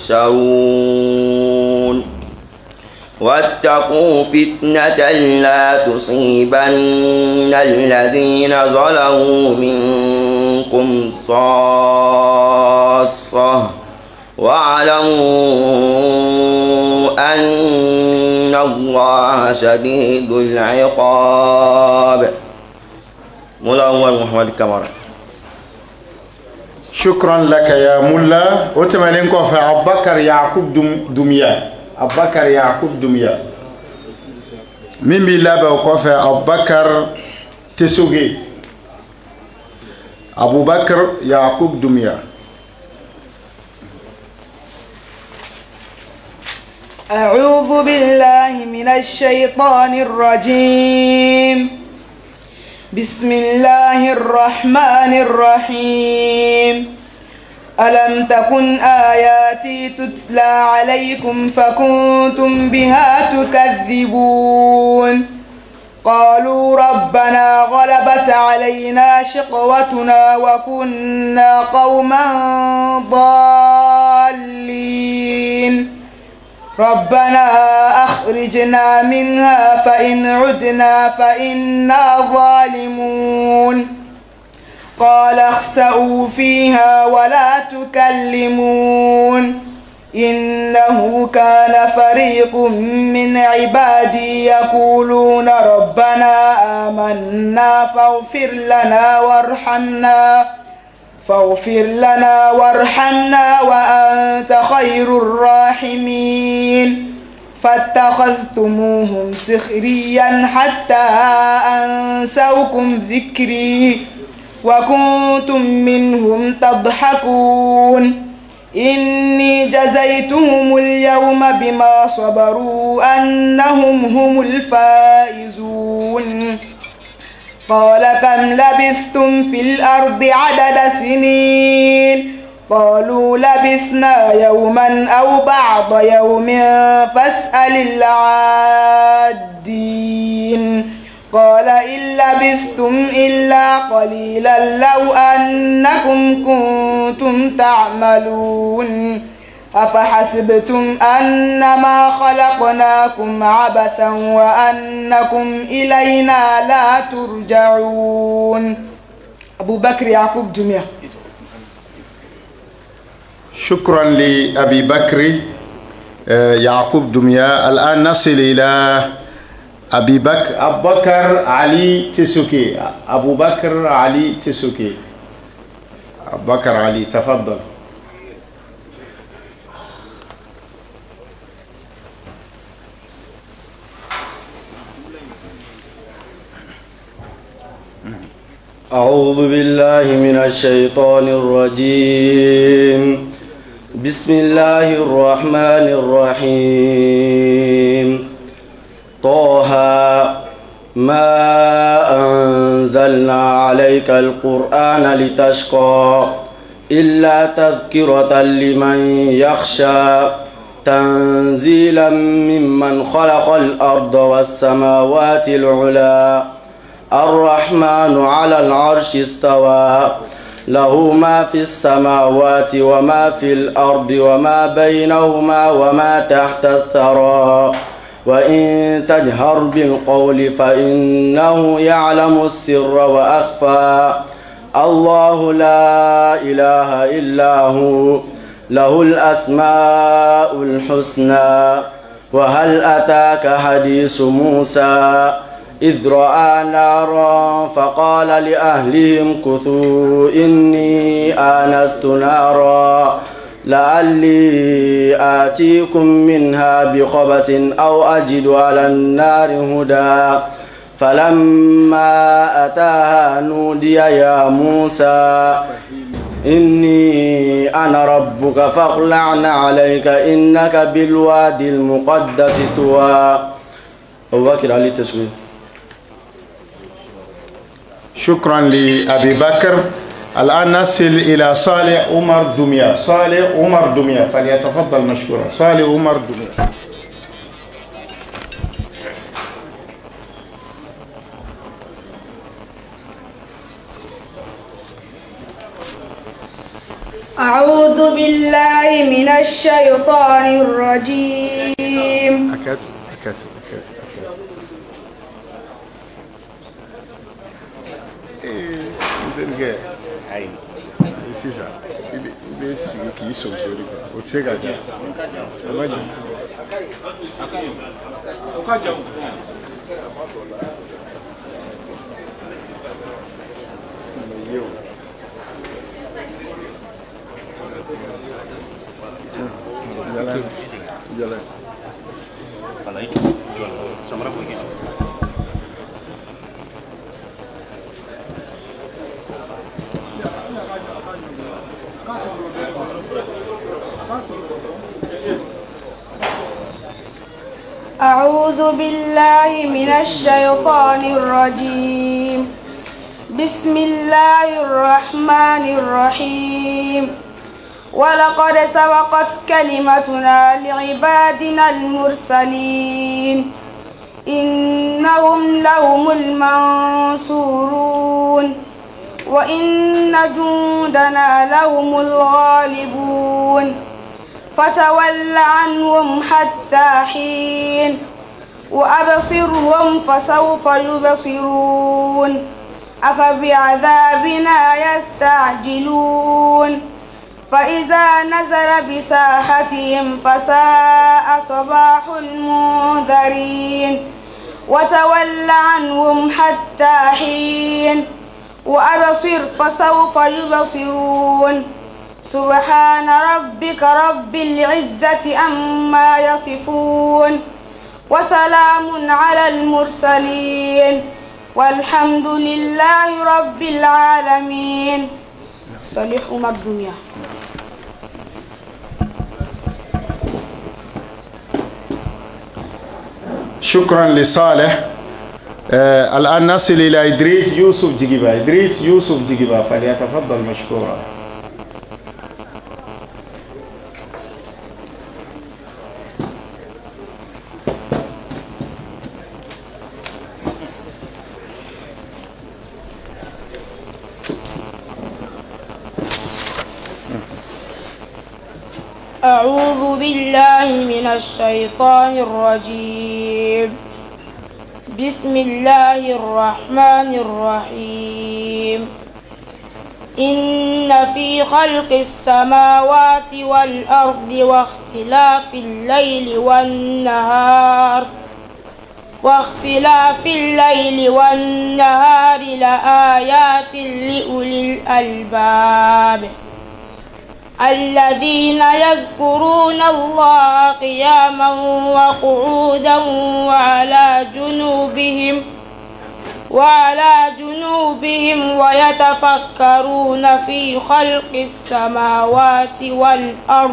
تحشرون واتقوا فتنة لا تصيبن الذين ظلموا منكم خاصة واعلموا أن الله شديد العقاب. مولانا محمد كمال. شكرا لك يا ملا. وتمنينكم في أبو بكر يعقوب دميا. أبو بكر يعقوب دميا. من بلا بوقف أبو بكر تسوغي. أبو بكر يعقوب دميا. أعوذ بالله من الشيطان الرجيم. بسم الله الرحمن الرحيم. ألم تكن آياتي تتلى عليكم فكنتم بها تكذبون قالوا ربنا غلبت علينا شقوتنا وكنا قوما ضالين ربنا أخرجنا منها فإن عدنا فإنا ظالمون قال اخسئوا فيها ولا تكلمون إنه كان فريق من عبادي يقولون ربنا آمنا فاغفر لنا وارحمنا فاغفر لنا وارحمنا وأنت خير الراحمين فاتخذتموهم سخريا حتى أنسوكم ذكري وكنتم منهم تضحكون إني جزيتهم اليوم بما صبروا أنهم هم الفائزون قال كم لبثتم في الأرض عدد سنين قالوا لبثنا يوما أو بعض يوم فاسأل العادين قال إن لبثتم إلا قليلا لو أنكم كنتم تعملون أفحسبتم أنما خلقناكم عبثا وأنكم إلينا لا ترجعون. أبو بكر يعقوب جميع. شكرا لأبي بكر يعقوب دميا. الآن نصل إلى أبي بكر أبو بكر علي تسوكي. أبو بكر علي تسوكي. أبو بكر علي تفضل. أعوذ بالله من الشيطان الرجيم. بسم الله الرحمن الرحيم. طه ما أنزلنا عليك القرآن لتشقى إلا تذكرة لمن يخشى تنزيلا ممن خلق الأرض والسماوات العلى الرحمن على العرش استوى له ما في السماوات وما في الأرض وما بينهما وما تحت الثرى وإن تجهر بالقول فإنه يعلم السر وأخفى الله لا إله إلا هو له الأسماء الحسنى. وهل أتاك حديث موسى إذ رأى نارا فقال لأهلهم كثوا إني آنست نارا لعلي آتيكم منها بخبث أو أجد على النار هدى فلما أتاها نودي يا موسى إني أنا ربك فاخلع عليك إنك بالوادي المقدس طوى. أبو بكر علي تسوي. شكرا لأبي بكر. الآن نصل إلى صالح عمر دميا. صالح عمر دميا فليتفضل مشكورا. صالح عمر دميا. أعوذ بالله من الشيطان الرجيم. أكاتو أكاتو أكاتو إيه نتنجى هاي سيسا بس كي يسوي شغلي وتسيقا جا ما جا jalan jalan kalau itu jual sama apa gitu. أعوذ بالله من الشيطان الرجيم. بسم الله الرحمن الرحيم. ولقد سبقت كلمتنا لعبادنا المرسلين إنهم لهم المنصورون وإن جندنا لهم الغالبون فتول عنهم حتى حين وأبصرهم فسوف يبصرون أفبعذابنا يستعجلون فإذا نزل بساحتهم فساء صباح المنذرين وتول عنهم حتى حين وأبصر فسوف يبصرون سبحان ربك رب العزة عما يصفون وسلام على المرسلين والحمد لله رب العالمين. صالح أمة الدنيا. شكرا لصالح. آه الآن نصل إلى إدريس يوسف جيجيبا. إدريس يوسف جيجيبا فليتفضل مشكورا. أعوذ بالله من الشيطان الرجيم. بسم الله الرحمن الرحيم. إن في خلق السماوات والأرض واختلاف الليل والنهار واختلاف الليل والنهار لآيات لأولي الألباب الذين يذكرون الله قياما وقعودا وعلى جنوبهم وعلى جنوبهم ويتفكرون في خلق السماوات والأرض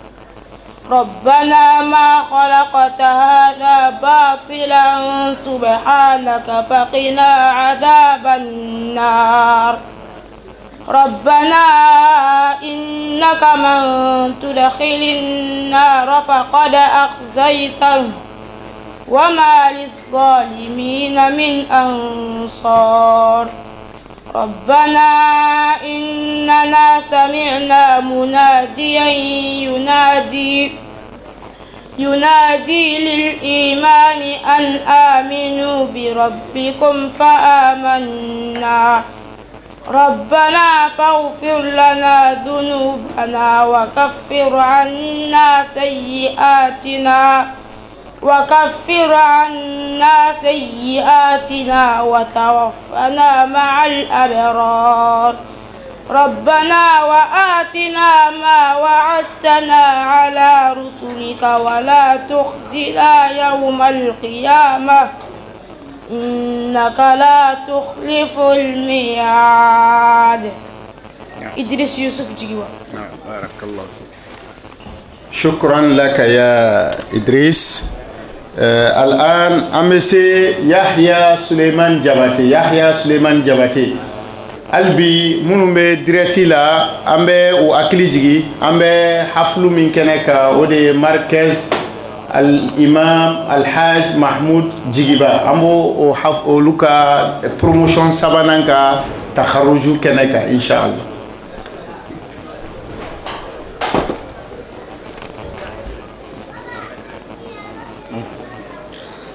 ربنا ما خلقت هذا باطلا سبحانك فقنا عذاب النار. ربنا إنك من تدخل النار فقد أخزيته وما للظالمين من أنصار. ربنا إننا سمعنا مناديا ينادي ينادي للإيمان أن آمنوا بربكم فآمنا. ربنا فاغفر لنا ذنوبنا وكفر عنا سيئاتنا وكفر عنا سيئاتنا وتوفنا مع الأبرار. ربنا وآتنا ما وعدتنا على رسلك ولا تخزنا يوم القيامة إنك لا تخلف الميعاد. إدريس يوسف جيوا. بارك الله فيك. شكرا لك يا إدريس. آه الآن أمسي يحيى سليمان جباتي. يحيى سليمان جباتي albi munu be direti la ambe o aklijigi ambe haflu min keneka ode markez al imam al haj mahmoud jigiba ambo o haf o luka promotion sabananka takharuju keneka inshallah.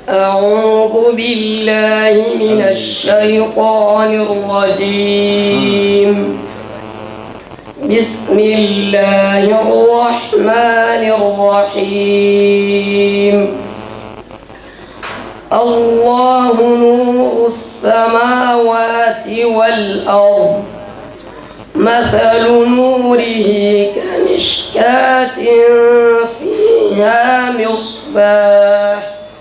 أعوذ بالله من الشيطان الرجيم. بسم الله الرحمن الرحيم. الله نور السماوات والأرض، مثل نوره كمشكاة فيها مصباح،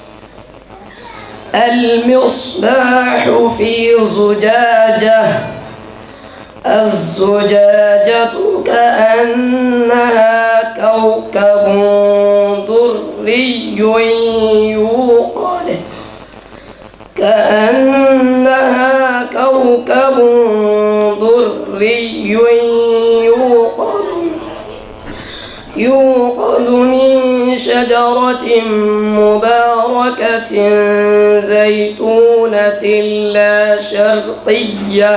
المصباح في زجاجة، الزجاجة كأنها كوكب دري يوقد كأنها كوكب دري يوقد يوقد من شجرة مباركة زيتونة لا شرقية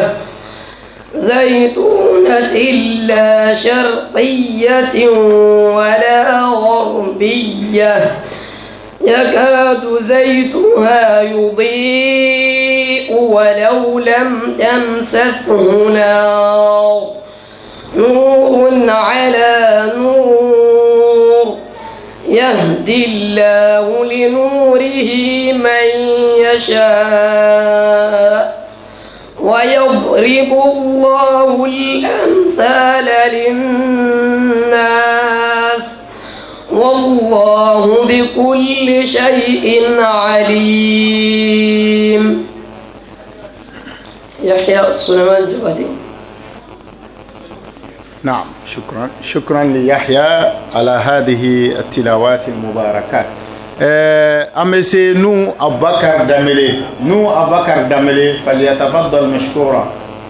زيتونة لا شرقية ولا غربية، يكاد زيتها يضيء ولو لم تمسسه نار، نور على نور، يهدي الله لنوره من يشاء ويضرب الله الأمثال للناس والله بكل شيء عليم. يحيى سليمان الجباتي. نعم، شكرا شكرا ليحيى على هذه التلاوات المباركات. أمسي نو أبو بكر دملي نو أبو بكر دملي فليتفضل مشكورا.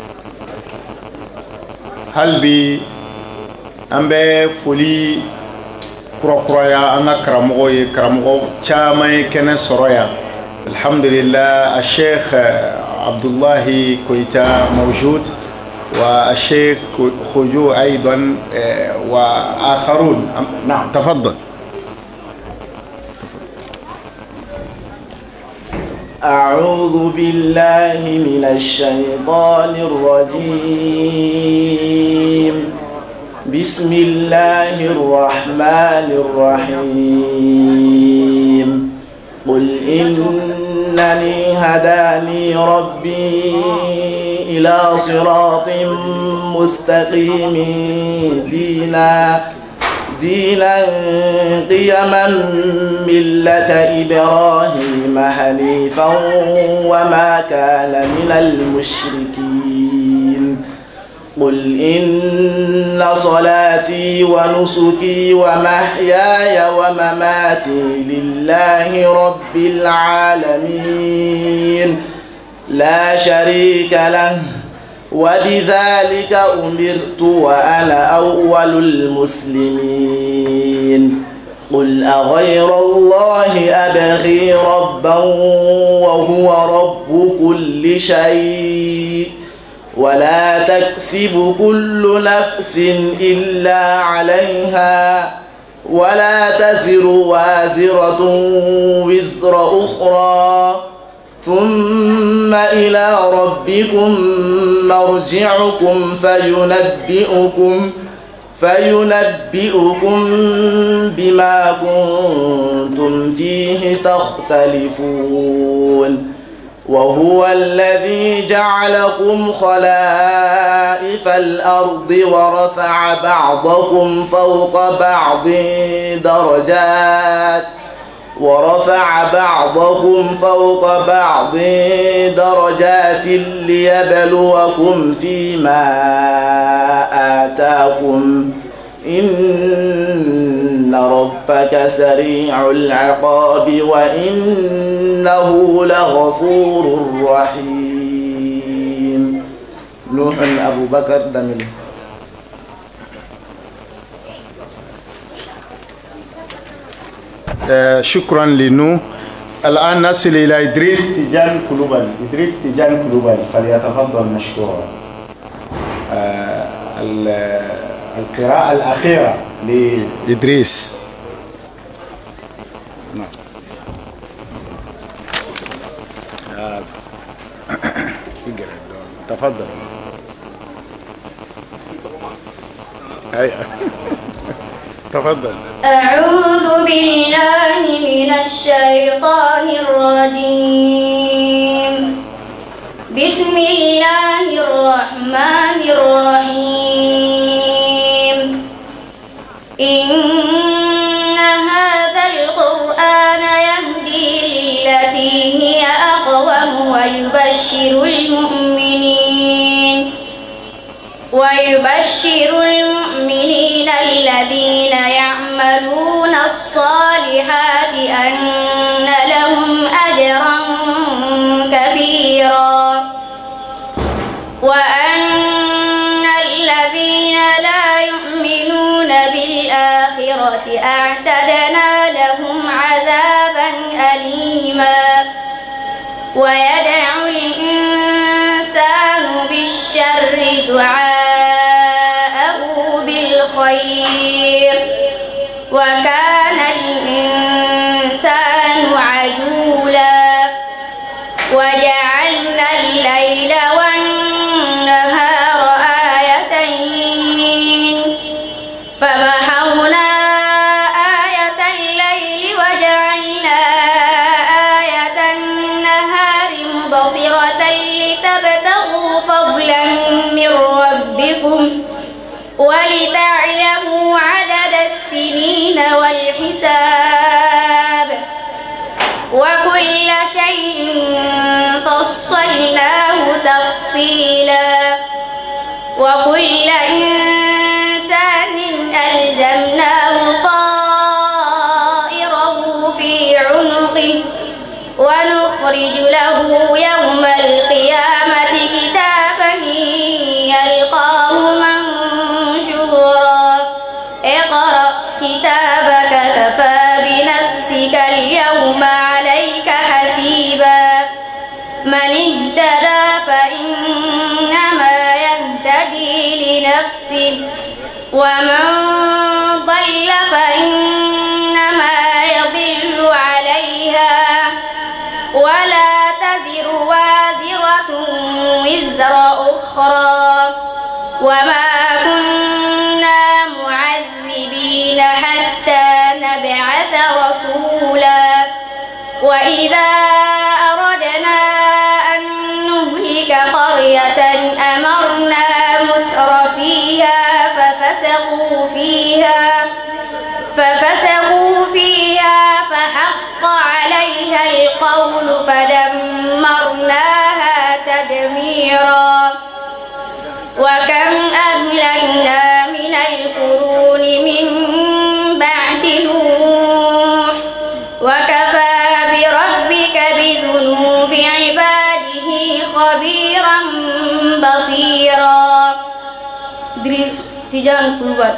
هل بي أمبي فولي كرا كرايا أنا كرامغوي كرامغو شامي كنا سرايا. الحمد لله الشيخ عبد الله كويتا موجود، والشيخ خجو أيضا وآخرون. نعم تفضل. أعوذ بالله من الشيطان الرجيم. بسم الله الرحمن الرحيم. قل إنني هداني ربي إلى صراط مستقيم دينا دينا قيما ملة إبراهيم حنيفا وما كان من المشركين. قل إن صلاتي ونسكي ومحياي ومماتي لله رب العالمين لا شريك له وبذلك أمرت وأنا أول المسلمين. قل أغير الله أبغي ربا وهو رب كل شيء ولا تكسب كل نفس إلا عليها ولا تزر وازرة وزر أخرى ثم إلى ربكم مرجعكم فينبئكم فينبئكم بما كنتم فيه تختلفون. وهو الذي جعلكم خلائف الأرض ورفع بعضكم فوق بعض درجات ورفع بعضكم فوق بعض درجات ليبلوكم فيما آتاكم إن ربك سريع العقاب وإنه لغفور رحيم. نوح أبو بكر دمل. آه شكرا لنوح. الآن نصل إلى إدريس تيجان كلوبان. إدريس تيجان كلوبان فليتفضل مشكورا. آه القراءة الأخيرة لإدريس. تفضل. أي تفضل. أعوذ بالله من الشيطان الرجيم. بسم الله الرحمن الرحيم. إن هذا القرآن يهدي للتي هي أقوم ويبشر المؤمنين ويبشر المؤمنين الذين يعملون الصالحات أن لهم أجرا كبيرا وأن الذين لا يؤمنون بالآخرة أعتدنا لهم عذابا أليما. ويدعو الإنسان بالشر دعاءه بالخير وكان الإنسان عجولا. وجعلنا الليل والنهار آيتين فمحونا آية الليل وجعلنا آية النهار مبصرة لتبتغوا فضلا من ربكم ولتعلموا عدد السنين والحساب وكل شيء فصلناه تفصيلا. وكل إنسان ألزمناه طائره في عنقه ونخرج له يوم القيامة كتابا يلقاه منشورا. اقرأ كتابك كفى بنفسك اليوم عليك حسيبا. من اهتدى فإنما يهتدي لنفسه ومن ضل فإنما يضل عليها ولا تزر وازرة وزر أخرى وما كنا معذبين حتى نبعث رسولا. وإذا أردنا أن نهلك قرية أمرنا متر فيها ففسقوا فيها ففسقوا فيها فحق عليها القول فدمرناها تدميرا. وكم أهلكنا من القرون من بعد نوح وكفى بربك بذنوب عباده خبيرا بصيرا. إدريس تيجان كلوبات.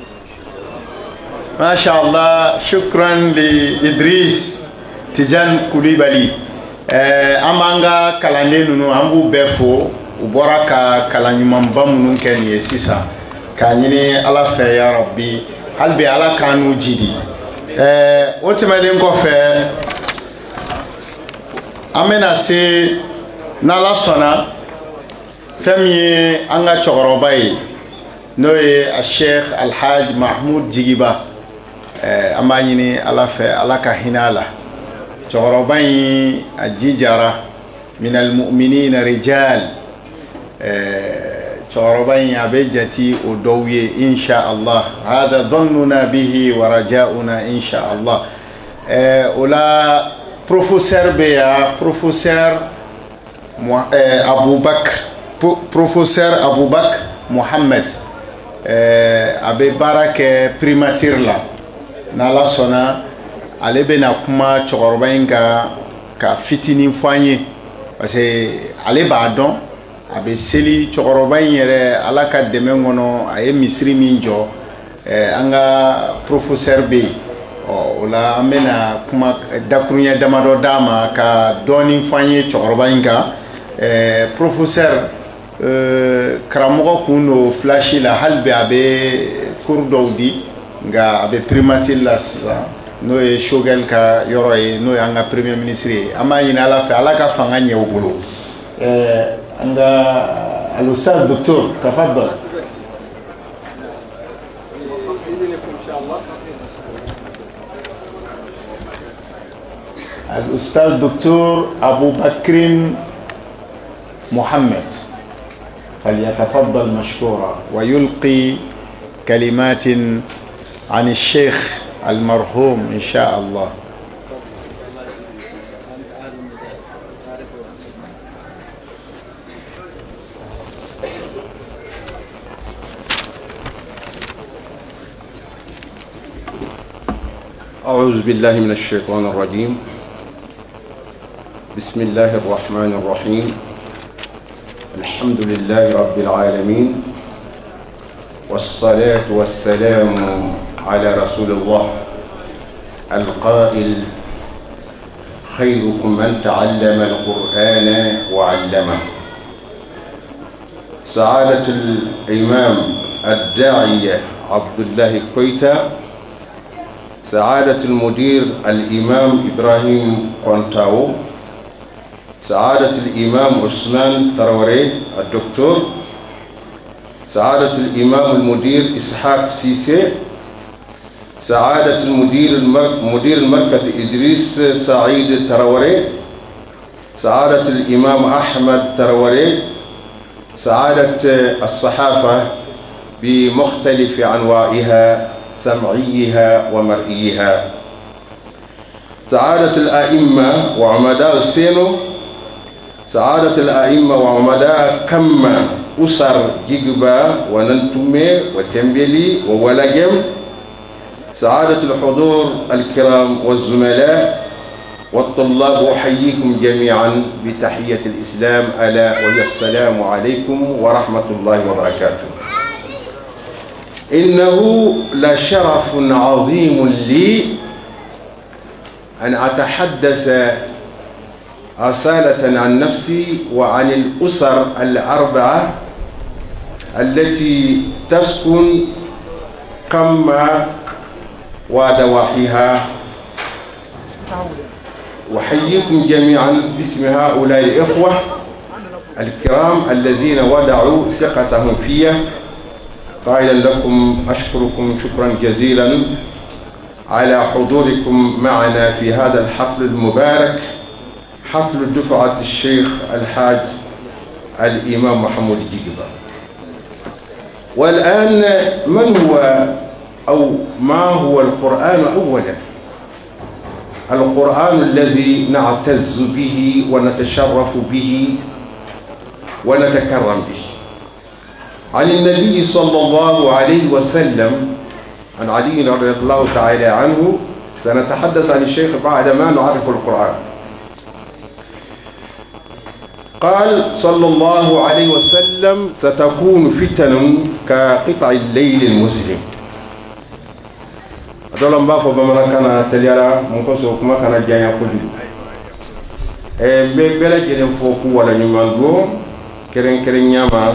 ما شاء الله. شكرا لإدريس تيجان كوليبالي. أمانغا كالانينو أمبو بيفو وبركة كالانيمان بامنون كني سيسا كانيني على في يا ربي هل على كانوا جدي. وتمالين كوفي أمنا سي نالا سونا فمي أنغا تشغرباي نوي الشيخ الحاج محمود جيبا أمانيني على في على كهنالا تشغرباي الجيجارة من المؤمنين رجال تشغرباي أبيجتي ودوي إن شاء الله. هذا ظننا به ورجاؤنا إن شاء الله. ولا بروفيسور بيا بروفيسور أبو بكر بروفيسور أبو بكر محمد أبي بارك بريماتير لا نالا سونا ale bena kuma cɛkɔrɔba in ka ka fitinin fɔ an ye parce que ale b'a dɔn a bɛ seli cɛkɔrɔba in yɛrɛ ala ka dɛmɛ kɔnɔ a ye misiri min jɔ an ka professeur bɛ yen ɔ o la an bɛna kuma dakuruɲɛ damadɔ d'a ma ka dɔɔnin fɔ an ye cɛkɔrɔba in kan professeur karamɔgɔ kun don flash la hali bi a bɛ cours dɔw di nka a bɛ primature la sisan n'o ye Choguel ka yɔrɔ ye n'o ye an ka premier ministre ye an b'a ɲini Ala fɛ Ala ka fanga ɲɛ u bolo an ka al-Ustaz docteur tafaddal al-Ustaz docteur Abu Bakr محمد فليتفضل مشكورا ويلقي كلمات عن الشيخ المرحوم إن شاء الله. أعوذ بالله من الشيطان الرجيم. بسم الله الرحمن الرحيم. الحمد لله رب العالمين والصلاة والسلام على رسول الله القائل خيركم من تعلم القرآن وعلمه. سعادة الإمام الداعية عبد الله كويتا، سعادة المدير الإمام إبراهيم قنطاو، سعادة الإمام عثمان تراوري الدكتور، سعادة الإمام المدير إسحاق سيسي، سعادة المدير مدير المركز إدريس سعيد تراوري، سعادة الإمام أحمد تراوري، سعادة الصحافة بمختلف أنواعها سمعيها ومرئيها، سعادة الأئمة وعمداء السينو، سعادة الأئمة وعمداء كما أسر جيجبا وننتمي وتنبيلي وولجم، سعادة الحضور الكرام والزملاء والطلاب، أحييكم جميعا بتحية الإسلام ألا وهي السلام عليكم ورحمة الله وبركاته. إنه لشرف عظيم لي أن أتحدث أصالة عن نفسي وعن الأسر الأربعة التي تسكن قمة ودواحيها. أحييكم جميعا باسم هؤلاء الإخوة الكرام الذين وضعوا ثقتهم في، قائلا لكم أشكركم شكرا جزيلا على حضوركم معنا في هذا الحفل المبارك، حفل دفعة الشيخ الحاج الإمام محمود جيجبا. والآن من هو أو ما هو القرآن؟ أولا القرآن الذي نعتز به ونتشرف به ونتكرم به. عن النبي صلى الله عليه وسلم، عن علي رضي الله تعالى عنه، سنتحدث عن الشيخ بعد ما نعرف القرآن. قال صلى الله عليه وسلم: ستكون فتن كقطع الليل المظلم. أدولم بافو بمنا كان تليارا مكوسو كما كان جايا كودي e be bela jeren fofu wala nyumango keren keren nyama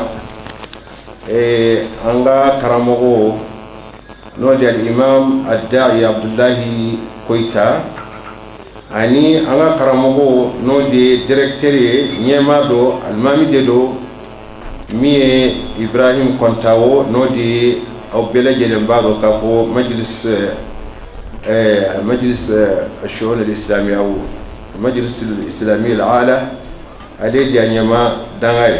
e anga karamogo no di al imam ad-da'i Abdullah Koita ani anga karamogo no di directeur nyema do almami de do mi Ibrahim Kontawo no di او بلا جلن بعض كافو مجلس آه مجلس آه الشؤون الإسلامية أو المجلس الإسلامي العالى عليه يعني ما دعاي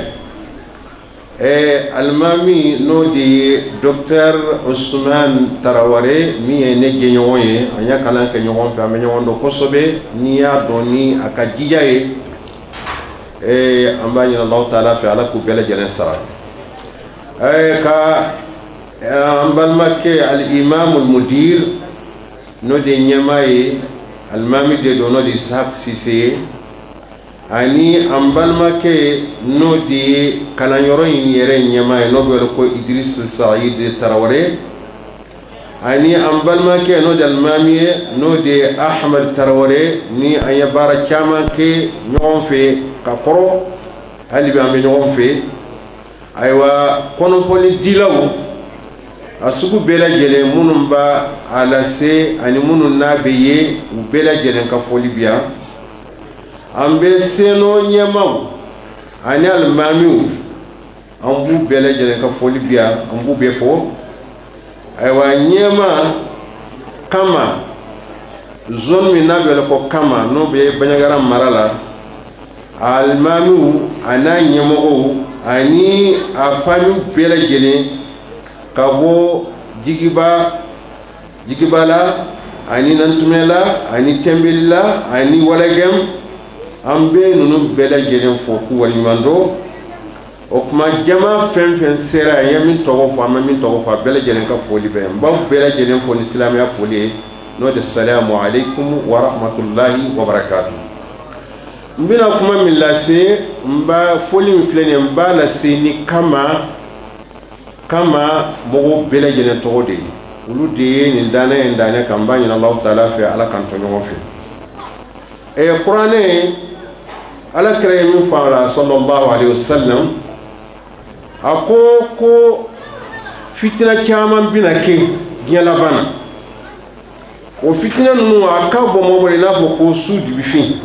آه المامي نودي دكتور عثمان تراوري مي نجي نيوي أنيا كلام كنيوم في أمي نيوم دو كوسبي نيا دوني أكاجيجاي آه أمباني الله تعالى في على كوبلا جلن سرا آه كا أمبالمك الإمام المدير نودي نيماي المامي دي دو نودي ساق سيسي أني أمبالمك نودي كان يروين يرين نيماي نودي لكو إدريس سعيد تراوري أني أمبالمك نودي المامي نودي أحمد تراوري ني أي بارا كامان كي نيوم في كاكرو هل بيعمل نيوم في أيوا كونو فوني ديلاو asugu bela jele munun ba ala se ani munun na beye u bela jele ka foli biya ambe seno nyamaw ani almamiu ambu bela jele ka foli biya ambu be fo aywa nyema kama zone mi na bela ko kama no be banyagara marala almamiu ana nyamaw ani afami bela jele kabo jigiba jigibala ani nantumela ani tembelila ani walagem ambe nunu bela jelen fo ku wali mando o kuma jama fen fen sera yamin togo fo amamin togo fo bela jelen ka foli be mba bela jelen fo ni islam ya foli no de assalamu alaikum wa rahmatullahi wa barakatuh mbina kuma millase mba foli mflene mba la seni kama kama mogo bela jelen togo de ulu de ni dana en dana kambanya Allah taala fe ala kan to nyogo fe e qur'ane ala kare min fara sallallahu alaihi wasallam ako ko fitna kyaman binake gela bana o fitna nunu akabo mo bole na fo ko sudi bi fi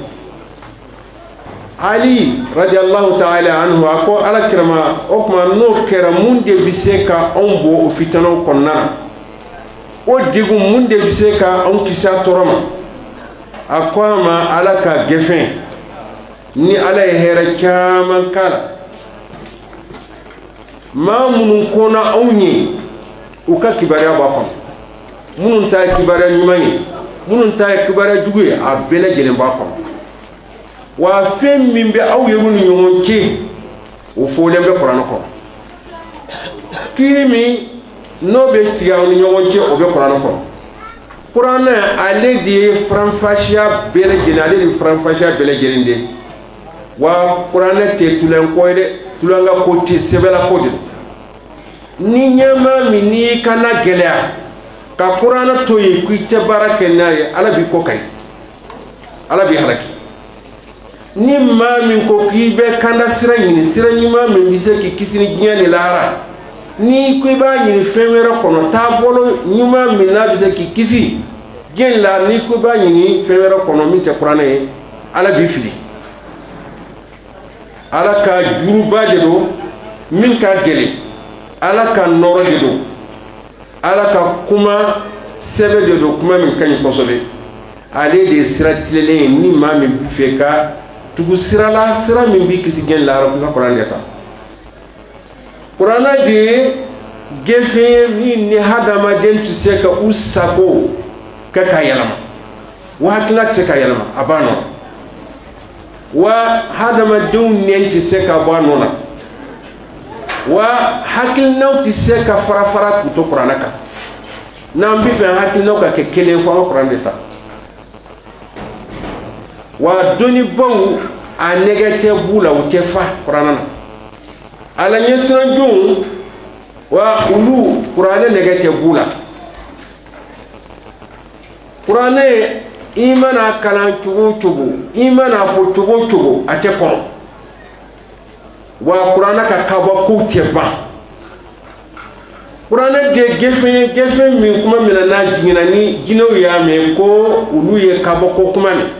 Ali radiyallahu ta'ala anhu ako ala kirama okma no kera munde biseka ombo o fitano konna o digu munde biseka on kisa toroma akwama ala ka gefen ni ala hera kyaman kala ma munun kona onye uka kibara bakon munun ta kibara nyumani munun ta kibara dugue a bela jelen bakon wa fem min be aw yerun nyongon ke o folem be qur'an ko kirimi no be tigaw ni nyongon ke o be qur'an ko qur'an ale di franfashia bele genale di franfashia bele gerinde wa qur'an te tulen ko de tulanga ko ti sebela ko de ni nyama mi ni kana gelea ka qur'an to yi ku te barake naye ala bi ko kay ala bi halaki ni ma min ko kibe kanda sira nyini sira nyima min bise ki kisini ginyani lara ni ko ba nyini femera kono ta bolo nyima min na bise ki kisi gen la ni ko ba nyini femera kono min te qur'ana e ala bi fili ala ka juru ba de do min ka gele ala ka noro de do ala ka kuma sebe de do kuma min kan ko sobe ale de sira tilele ni ma min feka tugu sirala sira min bi kisi gen la rabu ka qur'an yata qur'ana de gefe ni ni hadama den tu se ka usako ka kayalama wa hakla se kayalama abano wa hadama dun nenti se ka banona wa hakil nauti se ka fara fara ku to qur'ana ka nam bi fe hakil nauka ke kele fo qur'an yata wa doni bawu a negate bula o te fa qur'ana ala nyesran jun wa ulu qur'ana negate bula qur'ana imana kalan tugu tugu imana fo tugu tugu ate ko wa qur'ana ka kaba ko te ba qur'ana de gefe gefe mi kuma mina na jina ni jino ya me ko ulu ye kaba ko kuma ni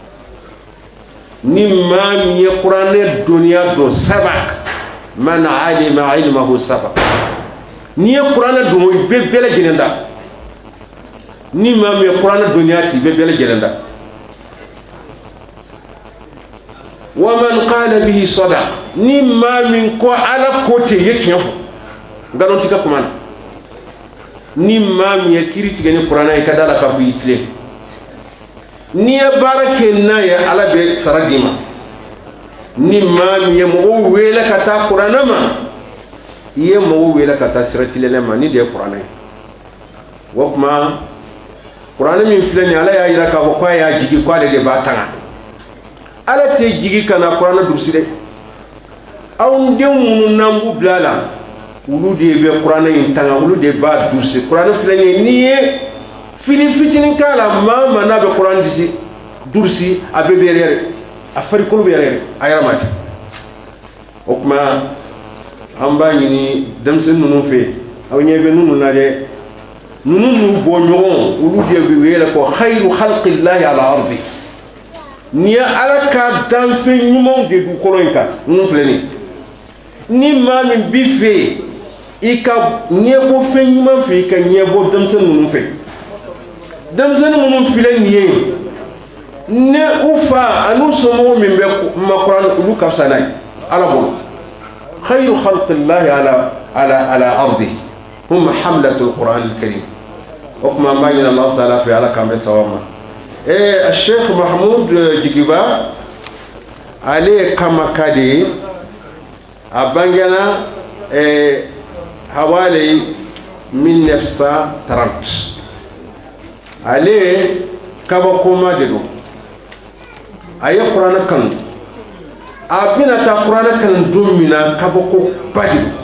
ni ma mi qur'ane dunya do sabak man alima ilmahu sabak ni qur'ane do mo be bele jenenda ni ma mi qur'ane dunya ti be bele jenenda wa man qala bihi sadaq ni ma min ko ala kote yekefo ngalon tika kuma ni ma mi kiriti gene qur'ane ka dala ka bu itle ni barake na ya ala be saradima ni ma mi mo wela kata qur'ana ma ye mo wela kata siratilele ma ni de qur'ana wa kuma qur'ana mi filani ala ya ira ka ko ya jigi ko de batanga ala te jigi kana qur'ana durside aw ndem nambu blala ulu de be qur'ana intanga ulu de ba dursi qur'ana filani ni ye fini fitinin kala mama na be qur'an disi dursi abe berere afari ko berere ayaramati okma amba yini damsen nunu fe aw ñebe nunu na de nunu bo ñogon ulu de bi wela ko khayru khalqillahi ala ardi ni ala ka dan fe ñumon de du kolonka nunu fleni ni ma min bi fe ika ñebo fe ñumon fe ka ñebo dem sen nunu fe dem sen nunu filen ye ne ufa anu somo min be ma qur'an ulu ka sanay ala bo khayru khalqillahi ala على على أرضه هم حملة القرآن الكريم وكما بين الله تعالى في على كم سواما إيه الشيخ محمود جيجيبا عليه كما كدي أبانجنا إيه حوالي من نفسه ترنت عليه كما كوما دلو أي قرآن كان أبينا تقرآن كان دومنا كبكو بدو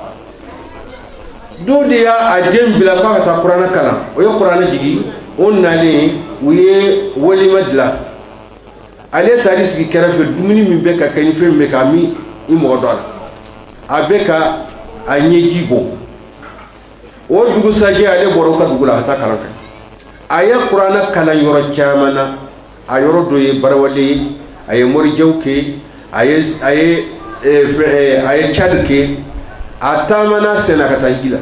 dodi ya adem bila ka ta qur'ana kala o yo qur'ana jigi on nali wiye woli madla ale taris ki kera fe dumuni mi be ka kany fe me ka mi imo dol abeka anyeji bo o dugu saje ale boro ka dugula ta kala ka aya qur'ana kala yoro chamana ayoro doye barawali ay mori jawke ay ay ay chadke atamana sena kata gila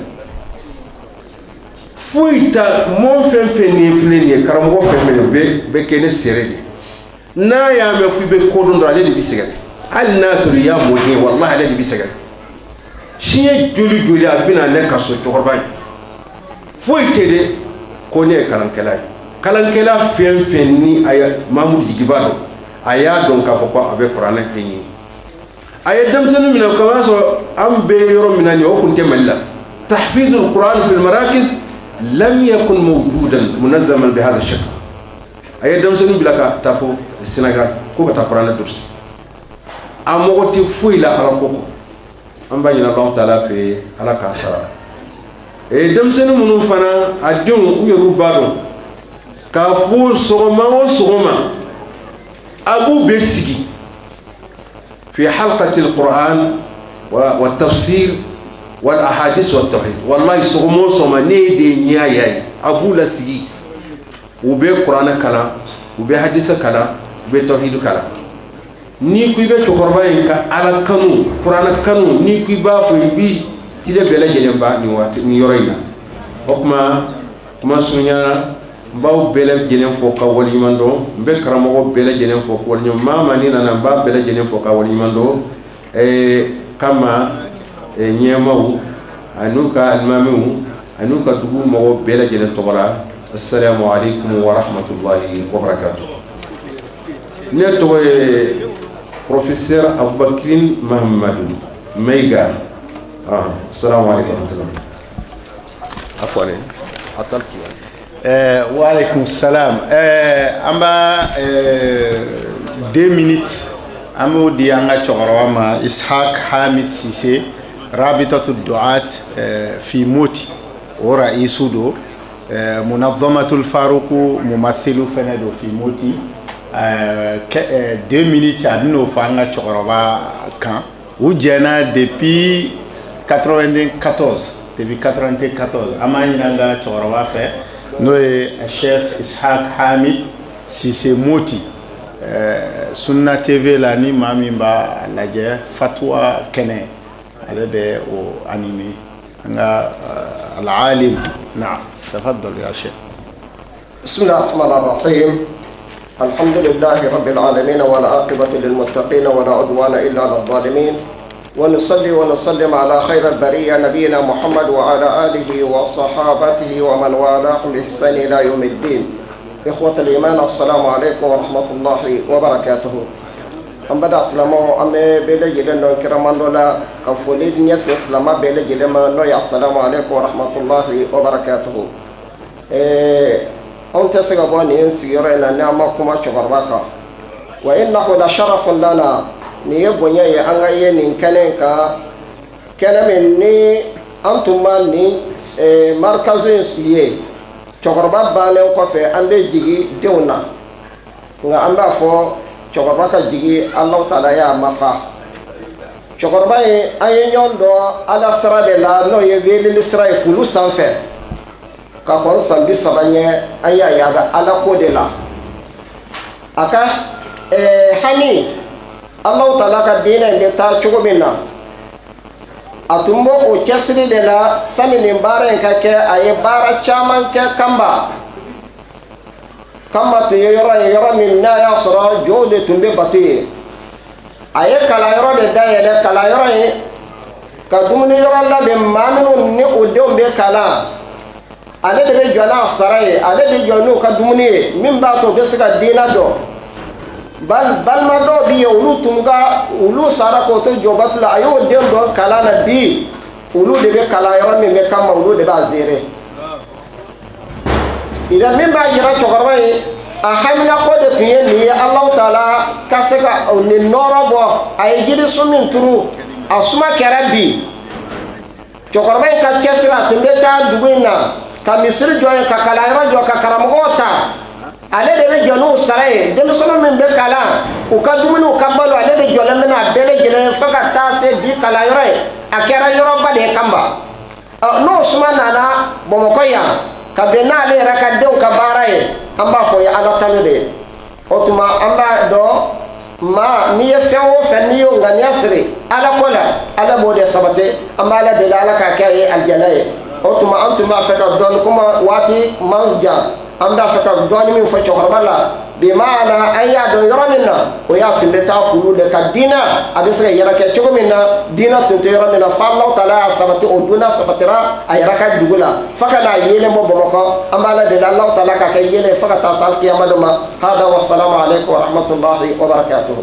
fuita mon fen fen ni pleni karamo fen fen be be kene serede na ya me ku be kodon do ale bi sigal al nasr ya moye wallahi ale bi sigal shiye joli joli abina ne kaso to korban fuitede ko ne kalankela kalankela fen fen ni aya mamud digibado aya don ka ko abe qur'an ni أي دم سنة من الكواس أم بيرو من أن يكون كملا تحفيظ القرآن في المراكز لم يكن موجودا منظما بهذا الشكل أي دم سنة بلا تفو السنغال كوكا تقرأنا الدرس أم وقت فويلا على كوكو أم بين الله تعالى في على كاسرة أي دم سنة منو فنا أديون ويروبارو كافو سوما وسوما أبو بيسيكي في حلقة القرآن والتفسير والأحاديث والتوحيد والله سغمون سوما نيدي نيايا أبو لثي وبي قرآن كلا وبي حديث كلا وبي توحيد كلا ni kuy be tokorba ka ala kanu qur'ana kanu ni kuy ba fo bi tile bela jelen ba ni wat ni yoroyna okma kuma sunya baw bela jelen fo ka wal yimando be karamo bela jelen fo ko wal nyum mama ni nana ba bela jelen fo ka wal yimando e kama e nyemawu anuka almamu anuka dugu mo bela jelen tobara assalamu alaykum wa rahmatullahi wa barakatuh neto e professeur Aboubakrin Mahamadou Meiga ah assalamu alaykum wa rahmatullah afwan ataltu wa alaykum salam eh amba deux minutes amo di anga chogoro ma Ishaq Hamid Cissé rabitatu duat fi moti wa raisudo munazamatul faruq mumathilu fanado fi moti deux minutes à nous fanga chokoroba kan ou jena depuis quatre-vingt-quatorze depuis quatre-vingt-quatorze amani nanga chokoroba fait no e Cheikh Ishaq Hamid Cissé Moti Sunna T V la ni mami ba laje fatwa kene ale be o anime nga al alim نعم تفضل يا شيخ بسم الله الرحمن الرحيم الحمد لله رب العالمين والعاقبة للمتقين ولا عدوان إلا على الظالمين ونصلي ونسلم على خير البرية نبينا محمد وعلى آله وصحابته ومن والاه بإحسان إلى يوم الدين إخوة الإيمان السلام عليكم ورحمة الله وبركاته أم بدأ سلامو أم بلا جلنا كرمان دولا أفولي نيس سلاما بلا جلنا نويا السلام عليكم ورحمة الله وبركاته أنت سيغبوني سيرا إلى نعمة كما شغرباك وإنه لشرف لنا نيبوني أنغي نكننك كان مني أنتم ماني مركزين سيئ شغربا بالي وقفي أمبي جيجي ديونا nga amba fo chokobaka jigi Allah taala ya mafa cɛkɔrɔba in an ye ɲɔgɔn dɔn ala sira de la n'o ye weleli sira ye kulu sanfɛ ka kɔn san bi saba ɲɛ an y'a ye a bɛ ala ko de la a ka hami alahu taala ka diinɛ in bɛ taa cogo min na a tun b'o o cɛsiri de la sani nin baara in ka kɛ a ye baara caman kɛ kanba kanba tun ye yɔrɔ ye yɔrɔ min n'a y'a sɔrɔ jɔnw de tun bɛ batu ye a ye kalanyɔrɔ de dayɛlɛ kalanyɔrɔ in ka dumuni yɔrɔ labɛn maa minnu ni o denw bɛ kalan ale de bɛ jɔ n'a sara ye ale de jɔ n'u ka dumuni ye min b'a to u bɛ se ka diinɛ dɔn balima dɔw bɛ yen olu tun ka olu sara k'o to jɔbatu la a y'o den dɔn kalan na bi olu de bɛ kalanyɔrɔ min bɛ kama olu de b'a zeere idan min b'a yira cɛkɔrɔba ye a hamina ko de tun ye nin ye alahu taala ka se ka nin nɔɔrɔ bɔ a ye jirisun min turu a suma kɛra bi cɛkɔrɔba in ka cɛsiri a tun bɛ taa dugu in na ka misiri jɔ yen ka kalanyɔrɔ jɔ ka karamɔgɔw ta ale de bɛ jɔ n'u sara ye denmisɛnninw min bɛ kalan u ka dumuni u ka balo ale de jɔlen bɛ n'a bɛɛ lajɛlen fo ka taa se bi kalanyɔrɔ ye a kɛra yɔrɔba de ye kanba n'o suma nana bamakɔ yan ka bɛn n'ale yɛrɛ ka denw ka baara ye an b'a fɔ o ye ala tanu de ye o tuma an b'a dɔn maa n'i ye fɛn o fɛn n'i y'o ŋaniya siri ala ko la ala b'o de sabati an b'a ala deli ala k'a kɛ a ye alijana ye o tuma an tun b'a fɛ ka dɔɔni kuma waati man jan an b'a fɛ ka dɔɔni min fɔ cɛkɔrɔba la bi maana an y'a dɔn yɔrɔ min na o y'a tun bɛ taa kulu de ka diinɛ a bɛ se ka yɛrɛkɛ cogo min na diinɛ tun tɛ yɔrɔ min na fo alahu taala y'a sabati o dunna sabatira a yɛrɛ ka dugu la fo ka n'a yelen bɔ bamakɔ an b'a ala deli alahu taala k'a kɛ yelen fo ka taa se alikiyama dɔ ma hada wasalamu aleykum wa rahmatulahi wa barakatuhu.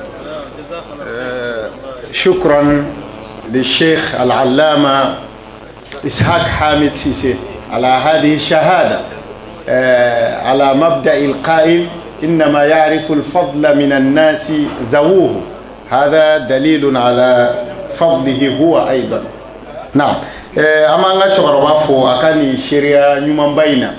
شكرا للشيخ العلامة إسحاق حامد سيسي على هذه الشهادة على مبدأ القائل إنما يعرف الفضل من الناس ذووه هذا دليل على فضله هو أيضا. نعم أما أنا شغرما فو أكاني شريعة نيومان باينا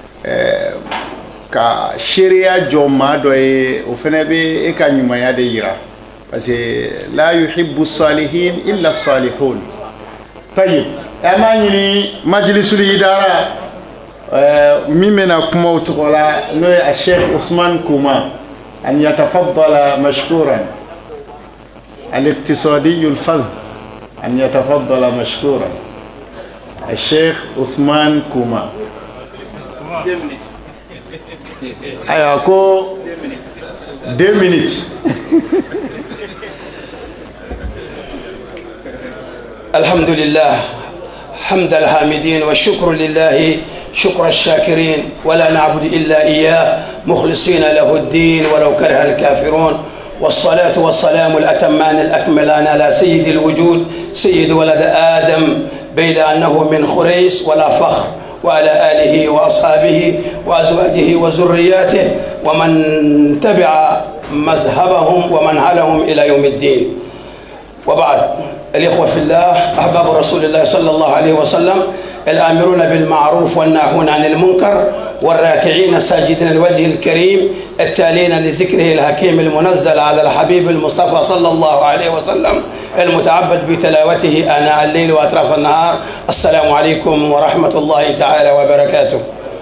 ka sharia joma do e o fene be e ka nyuma ya de yira parce que la yuhibbu salihin illa salihun. طيب amani majlisul idara ممن كما تقول الشيخ عثمان كوما أن يتفضل مشكورا الاقتصادي الفذ أن يتفضل مشكورا الشيخ عثمان كوما أيوة deux minutes. الحمد لله حمد الحامدين والشكر لله شكر الشاكرين ولا نعبد إلا إياه مخلصين له الدين ولو كره الكافرون والصلاة والسلام الأتمان الأكملان على سيد الوجود سيد ولد آدم بيد أنه من خريس ولا فخر وعلى آله وأصحابه وأزواجه وذرياته ومن تبع مذهبهم ومنهلهم إلى يوم الدين. وبعد الإخوة في الله أحباب رسول الله صلى الله عليه وسلم الآمرون بالمعروف والناهون عن المنكر والراكعين الساجدين الوجه الكريم التالين لذكره الحكيم المنزل على الحبيب المصطفى صلى الله عليه وسلم المتعبد بتلاوته آناء الليل وأطراف النهار. السلام عليكم ورحمة الله تعالى وبركاته.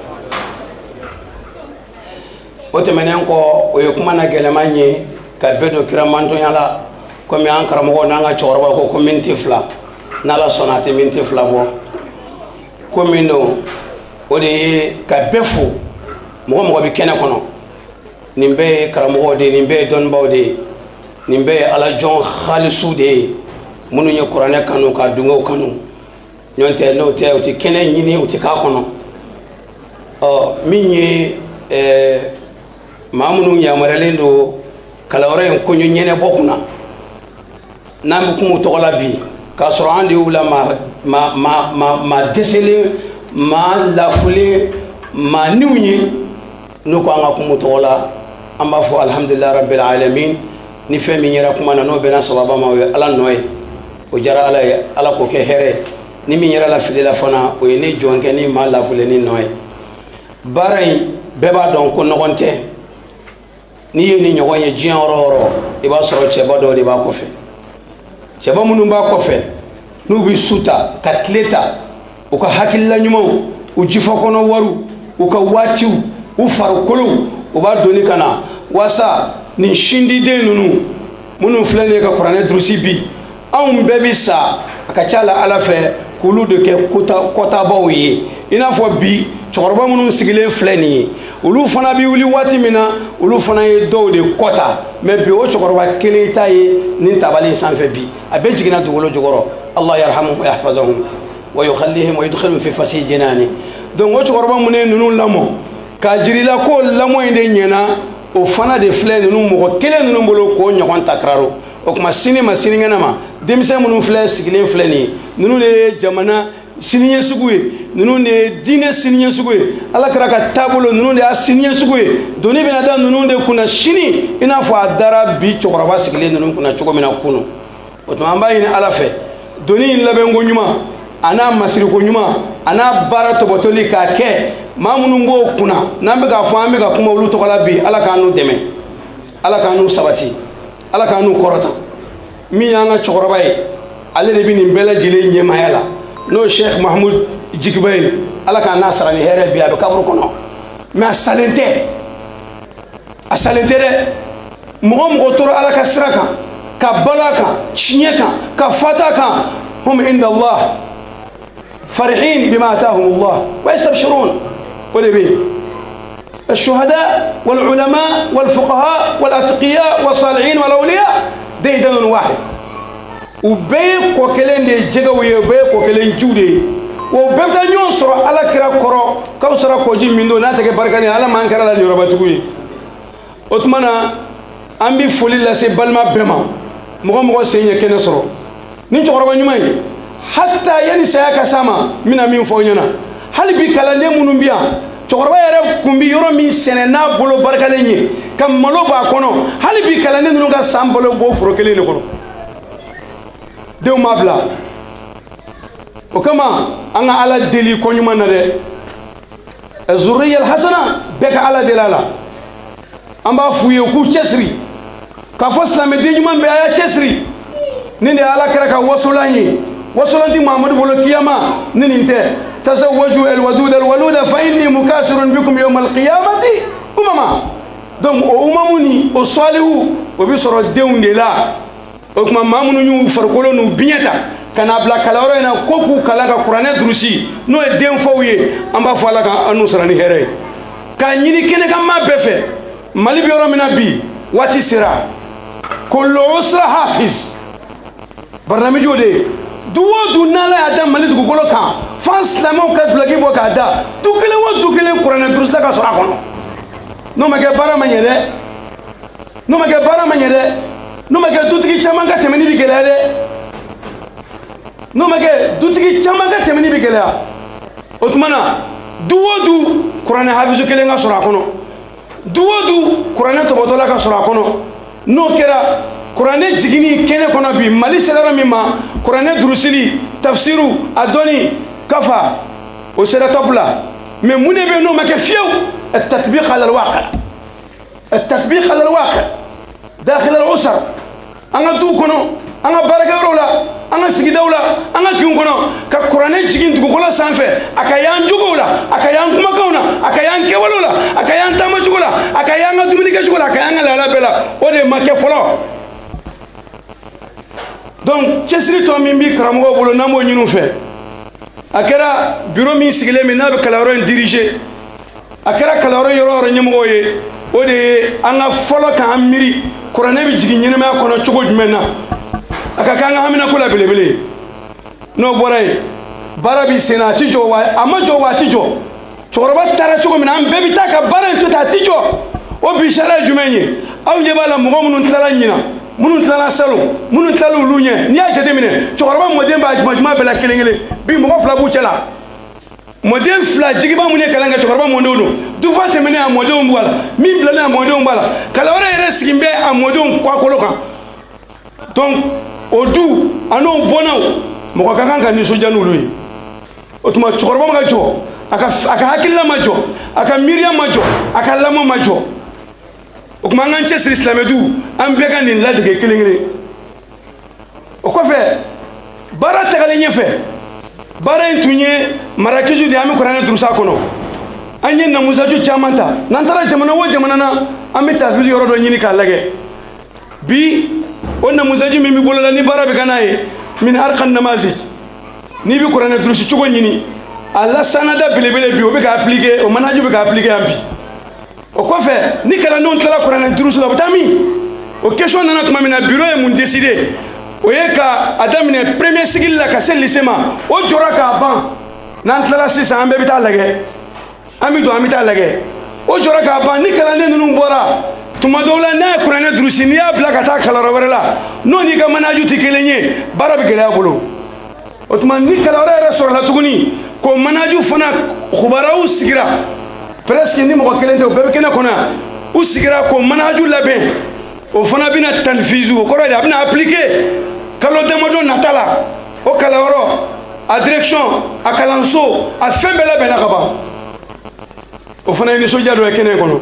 وتمنينكو ويكمنا جلماني كبدو كرامانتو يلا كم يانكر مغو نانا چوربا كو منتي فلا نالا صناتي منتي فلا بو كومينو ودي كبفو مغو مغو بكنا كنو نمبي كرامغو دي نمبي دون باو دي نمبي على جون خالصو دي منو ني قران كانو كا دونغو كانو نونتي نو تي اوتي كنن ني اوتي كا كنو اه ميني ا مامنو يامرلندو كلاورين كونيو نينه بوكنا نام كومو تولا بي كاسرو عندي ولا ما ما ما ما ما ديسلي ما لافولي ما نيوني نوكو انغا كومو تولا اما فو الحمد لله رب العالمين ni femi nyera kuma na no bena sababa ma ala noy o jara ala ala ko ke here ni mi nyera la fili la fana o ni jonke ni ma la fule ni noy baray beba don ko no gonte ni ni nyogonye jian roro e ba soro che bodo de ba ko fe cɛba minnu b'a kɔfɛ n'u bɛ su ta ka tile ta u ka hakilila ɲumanw u jifa kɔnɔ wariw u ka waatiw u farikolow u b'a doni ka na walasa nin sindiden ninnu minnu filɛ nin ye ka kuranɛ durusi bi anw bɛɛ bi sa a ka ca la ala fɛ k'olu de kɛ kɔtabaw ye i n'a fɔ bi cɛkɔrɔba minnu sigilen filɛ nin ye olu fana bi wuli waati min na olu fana ye dɔw de kɔta mɛ bi o cɛkɔrɔba kelen ta ye nin tabali sanfɛ bi a bɛɛ jiginna dugukolo jukɔrɔ allah yarhamuhum wa yahfazahum wa yukhallihim wa yudkhilhum fi fasih jinani donc o cɛkɔrɔba minnu ye ninnu lamɔ k'a jirila ko lamɔ in de ɲɛna o fana de filɛ ninnu mɔgɔ kelen ninnu bolo k'o ɲɔgɔn takraro o kuma sini ma sinikɛnɛ ma denmisɛn minnu filɛ sigilen filɛ nin ye ninnu de ye jamana siniɲɛsugu ye ninnu de ye diinɛ siniɲɛsugu ye ala kɛra ka taabolo ninnu de y'a siniɲɛsugu ye doni bɛna da ninnu de kunna sini i n'a fɔ a dara bi cɛkɔrɔba sigilen ninnu kunna cogo min na kunun o tuma an b'a ɲini ala fɛ doni in labɛnko ɲuman a n'a masiriko ɲuman a n'a baara tɔbɔtɔli k'a kɛ maa minnu b'o kunna n'an bɛ k'a fɔ an bɛ ka kuma olu tɔgɔ la bi ala k'an n'u dɛmɛ ala k'an n'u sabati ala k'an n'u kɔrɔta min y'an ka cɛkɔrɔba ye ale de bɛ nin bɛɛ lajɛlen ɲɛmaaya la n'o sheikh mahmud jigiba ye ala k'an n'a sara ni hɛrɛ bi a bɛ kaburu kɔnɔ mɛ a salen tɛ a salen tɛ dɛ mɔgɔ mɔgɔ tora ala ka sira kan ka bala kan tiɲɛ kan ka fata kan hum inda allah فرحين بما آتاهم الله ويستبشرون ولبي الشهداء والعلماء والفقهاء والأتقياء والصالحين والأولياء ديدن واحد وبيك وكلين دي جغوي وبيك وكلين جودي وبيبتا ينصر على كرا كرو كوسرا كوجي من دون ناتك بركاني على ما انكر على يورباتوي أتمنى أمبي فولي لسي بالما بما مغو مغو سيني كنسرو نينجو قربا نيماي hatta yani saya kasama mina min fo nyana hali bi kalande munum biya cɛkɔrɔba yɛrɛ kun bi yɔrɔ min sɛnɛ n'a bolo barikalen ye ka malo b'a kɔnɔ hali bi kalande ninnu ka san balo bɔ foro kelen de kɔnɔ denw m'a bila o kama an ka ala deli ko ɲuman na dɛ zuriyal hasana bɛɛ ka ala deli a la an b'a f'u ye k'u cɛsiri k'a fɔ silamɛden ɲuman bɛɛ a y'a cɛsiri nin de ye ala kɛra ka wasolan ye وصلت محمد بقول القيامة ننتهي تزوجوا الودود الولود فإني مكاسر بكم يوم القيامة أمما دم أممني أصالحوا وبيصير الدين دلا وكما ما منو يفرقون نبيتا كان أبلا كلارو إن كوكو كلاكا قرآن دروسي نو الدين فويه أم بفعلك أنو سرني هراي كان يني كنا كم ما بفه مالي بيورا منا بي واتي سرا كل أسرة حافظ برنامج جودي duwo du nala ya da mali dugukolo kan fan silamɛw ka dulaki bɔ k'a da du kelen o du kelen kuranɛ durusila ka sɔrɔ a kɔnɔ n'o ma kɛ baara ma ɲɛ dɛ n'o ma kɛ baara ma ɲɛ dɛ n'o ma kɛ dutigi caman ka tɛmɛni bi gɛlɛya dɛ n'o ma kɛ dutigi caman ka tɛmɛni bi gɛlɛya o tuma na du o du kuranɛ hafizu kelen ka sɔrɔ a kɔnɔ du o du kuranɛ tɔbɔtɔla ka sɔrɔ a kɔnɔ n'o kɛra kuranɛ jigini kɛnɛ kɔnɔ bi mali sera yɔrɔ min ma kuranɛ durusili tafsiru a dɔnni kafa o sera top la mais mun de bɛ yen n'o ma kɛ fiyewu التطبيق على الواقع التطبيق على الواقع داخل الأسر أنا دو كنو أنا بارك ولا أنا سجد ولا أنا كيون كنو كقرآن جين تقول سانفة أكيان جوكولا أكيان كم كونا أكيان كولا أكيان تام جوكولا أكيان دومينيكا جوكولا أكيان لا لا بلا وده ما كفلا donc cɛsiri tɔ min bi karamɔgɔ bolo n'an b'o ɲini u fɛ a kɛra bureau min sigilen min n'a bɛ kalanyɔrɔ in diriger a kɛra kalanyɔrɔ yɔrɔ yɔrɔ ɲɛmɔgɔ ye o de ye an ka fɔlɔ k'an miiri kuranɛ bɛ jigin ɲɛnɛmaya kɔnɔ cogo jumɛn na a ka kan an ka haminako la belebele n'o bɔra yen baara b'i sen na a ti jɔ wa a ma jɔ wa a ti jɔ cɛkɔrɔba taara cogo min na an bɛɛ bɛ taa ka baara in to ten a ti jɔ o bi sariya ye jumɛn ye aw ɲɛ b'a la mɔgɔ minnu tilala ɲinan minnu tilala salon minnu tilala olu ɲɛ n'i y'a jateminɛ cɛkɔrɔba mɔden b'a juma juma bɛɛ la kelen kelen bi mɔgɔ fila b'u cɛ la mɔden fila jigiba mun ye kalan kɛ cɛkɔrɔba mɔdenw don dufa tɛmɛnen a mɔdenw b'a la min bilalen a mɔdenw b'a la kalanyɔrɔ yɛrɛ sigi bɛ a mɔdenw kɔkolo kan donc o du a n'o bɔnnaw mɔgɔ ka kan ka nisɔndiya n'olu ye o tuma cɛkɔrɔba ma ka jɔ a ka a ka hakilila ma jɔ a ka miiriya ma jɔ a ka lamɔ ma jɔ o tuma an k'an cɛsiri silamɛdu an bɛɛ ka nin ladege kelen kelen o kɔfɛ baara tagalen ɲɛfɛ baara in tun ye marakizu de an bɛ kuranɛ durusa kɔnɔ an ye namusaju caman ta n'an taara jamana o jamana na an bɛ tafili yɔrɔ dɔ ɲini k'a lajɛ bi o namusaju min bɛ bolola ni baara bɛ ka n'a ye min arkan namazi n'i bɛ kuranɛ durusi cogo ɲini a la sanada belebele bi o bɛ ka appliquer o manhaju bɛ ka appliquer yan bi o kɔfɛ ni kalandenw tilala kuranɛ durusi la u bɛ taa min o question nana tuma min na bureau ye mun décider o ye ka a daminɛ premier sigili la ka se lycée ma o jɔra k'a ban n'an tilala sisan an bɛɛ bɛ taa lajɛ an bɛ don an bɛ taa lajɛ o jɔra k'a ban ni kalanden ninnu bɔra tuma dɔw la n'a ye kuranɛ durusi n'i y'a bila ka taa kalanyɔrɔ wɛrɛ la n'o n'i ka manhaju tɛ kelen ye baara bɛ gɛlɛya bolo o tuma ni kalanyɔrɔ yɛrɛ sɔrɔla tuguni ko manhaju fana kubaraw sigira presque ni mɔgɔ kelen tɛ o bɛɛ bɛ kɛnɛ kɔnɔ yan u sigira ko manhaju labɛn o fana bɛna tanfizu o kɔrɔ de a bɛna appliquer kalo damadɔ nata la o kalanyɔrɔ a direction a kalanso a fɛn bɛɛ labɛnna ka ban o fana ye nisɔndiya dɔ ye kɛnɛ kɔnɔ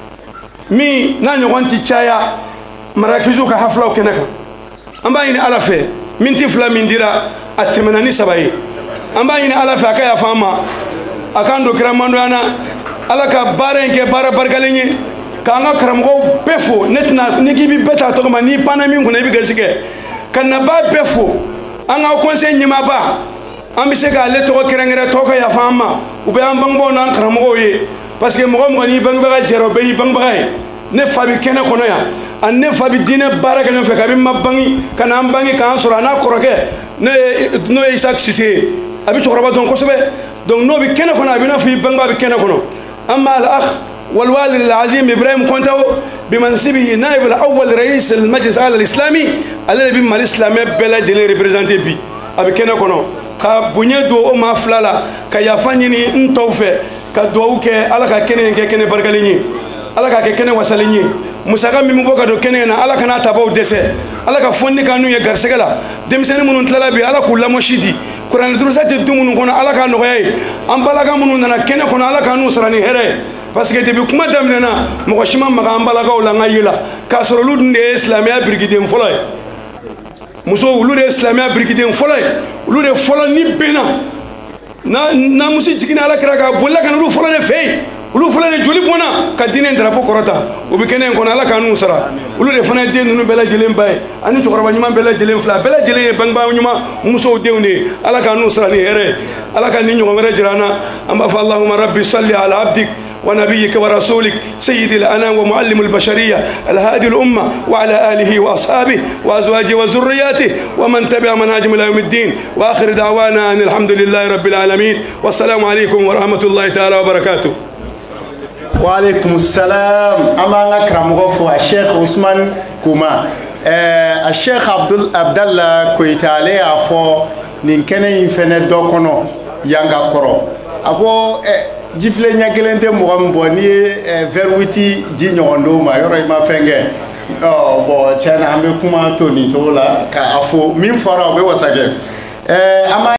min n'a ɲɔgɔn tɛ caya marakizu ka hafilaw kɛnɛ kan an b'a ɲini ala fɛ minti fila min dira a tɛmɛna ni saba ye an b'a ɲini ala fɛ a ka yafa an ma a k'an don kiramandonya na ala ka baara in kɛ baara barikalen ye k'an ka karamɔgɔw bɛɛ fo ne tɛna ni k'i bɛ bɛɛ ta tɔgɔ ma n'i panna min kunna i bɛ gasi kɛ ka naba bɛɛ fo an ka conseil ɲɛmaaba an bɛ se k'ale tɔgɔ kɛrɛnkɛrɛn tɔgɔ ka yafa an ma u bɛ an bangebaaw n'an karamɔgɔw ye parce que mɔgɔ mɔgɔ n'i bangebaga jɛra o bɛɛ y'i bangebaga ye ne fa bɛ kɛnɛ kɔnɔ yan ani ne fa bɛ diinɛ baara kɛ ɲɔgɔn fɛ kabini ma bange ka n'an bange k'an sɔrɔ a n'a kɔrɔkɛ n'o ye Isaac Sise ye a bɛ cɛkɔrɔba dɔn kosɛbɛ donc n'o bɛ kɛnɛ kɔnɔ a bɛ n'a fɔ i bangebaa bɛ kɛnɛ kɔnɔ an b'a la والوالد العظيم إبراهيم كونتاو بمنصبه نائب الأول رئيس المجلس الأعلى الإسلامي الذي بما الإسلام بلا جل ريبريزنتي بي أبي كنا كنا كبنية دو ما فلالا كيافانيني نتوفى كدوك على كأنه كأنه بركليني على كأنه وساليني مساكم بمبوكا دو كأنه على كنا تباو دسة على كفوني كانوا يغرسكلا دمسني منون تلا بي على كل مشيدي كران دروسات تدومون كنا على كانوا غاي أم بلا كمنون أنا كنا كنا على كانوا سراني هره parce que depuis kuma daminɛna mɔgɔ si ma maga an balakaw la an ka ye la k'a sɔrɔ olu de ye silamɛya birikiden fɔlɔ ye musow olu de ye silamɛya birikiden fɔlɔ ye olu de fɔlɔ ni bɛnna na namuso jiginna ala kira k'a bolila ka na olu fɔlɔ de fɛ yen olu fɔlɔ de joli bɔnna ka diinɛ drapeau kɔrɔta o bɛ kɛnɛ in kɔnɔ ala k'an n'u sara olu de fana ye den ninnu bɛɛ lajɛlen ba ye ani cɛkɔrɔba ɲuman bɛɛ lajɛlen fila bɛɛ lajɛlen ye bangebaa ɲuman musow denw de ye ala k'an n'u sara ni hɛrɛ ye ala ka ni ɲɔgɔn wɛrɛ jira an na an b'a fɔ allahumma rabbi salli ala abdik ونبيك ورسولك سيد الأنام ومعلم البشرية الهادي الأمة وعلى آله وأصحابه وأزواجه وذرياته ومن تبع منهجهم إلى يوم الدين وآخر دعوانا أن الحمد لله رب العالمين والسلام عليكم ورحمة الله تعالى وبركاته. وعليكم السلام. أما أكرم غفو الشيخ عثمان كوما الشيخ عبد عبد الله كويتالي أفو نكنا ينفند دوكونو يانغا كورو أبو jifle nyagelen de mo ambo ni verwiti ji nyondo ma yoro ma fenge oh bo chana ambe kuma to ni to la ka afo min fara be wasage eh ama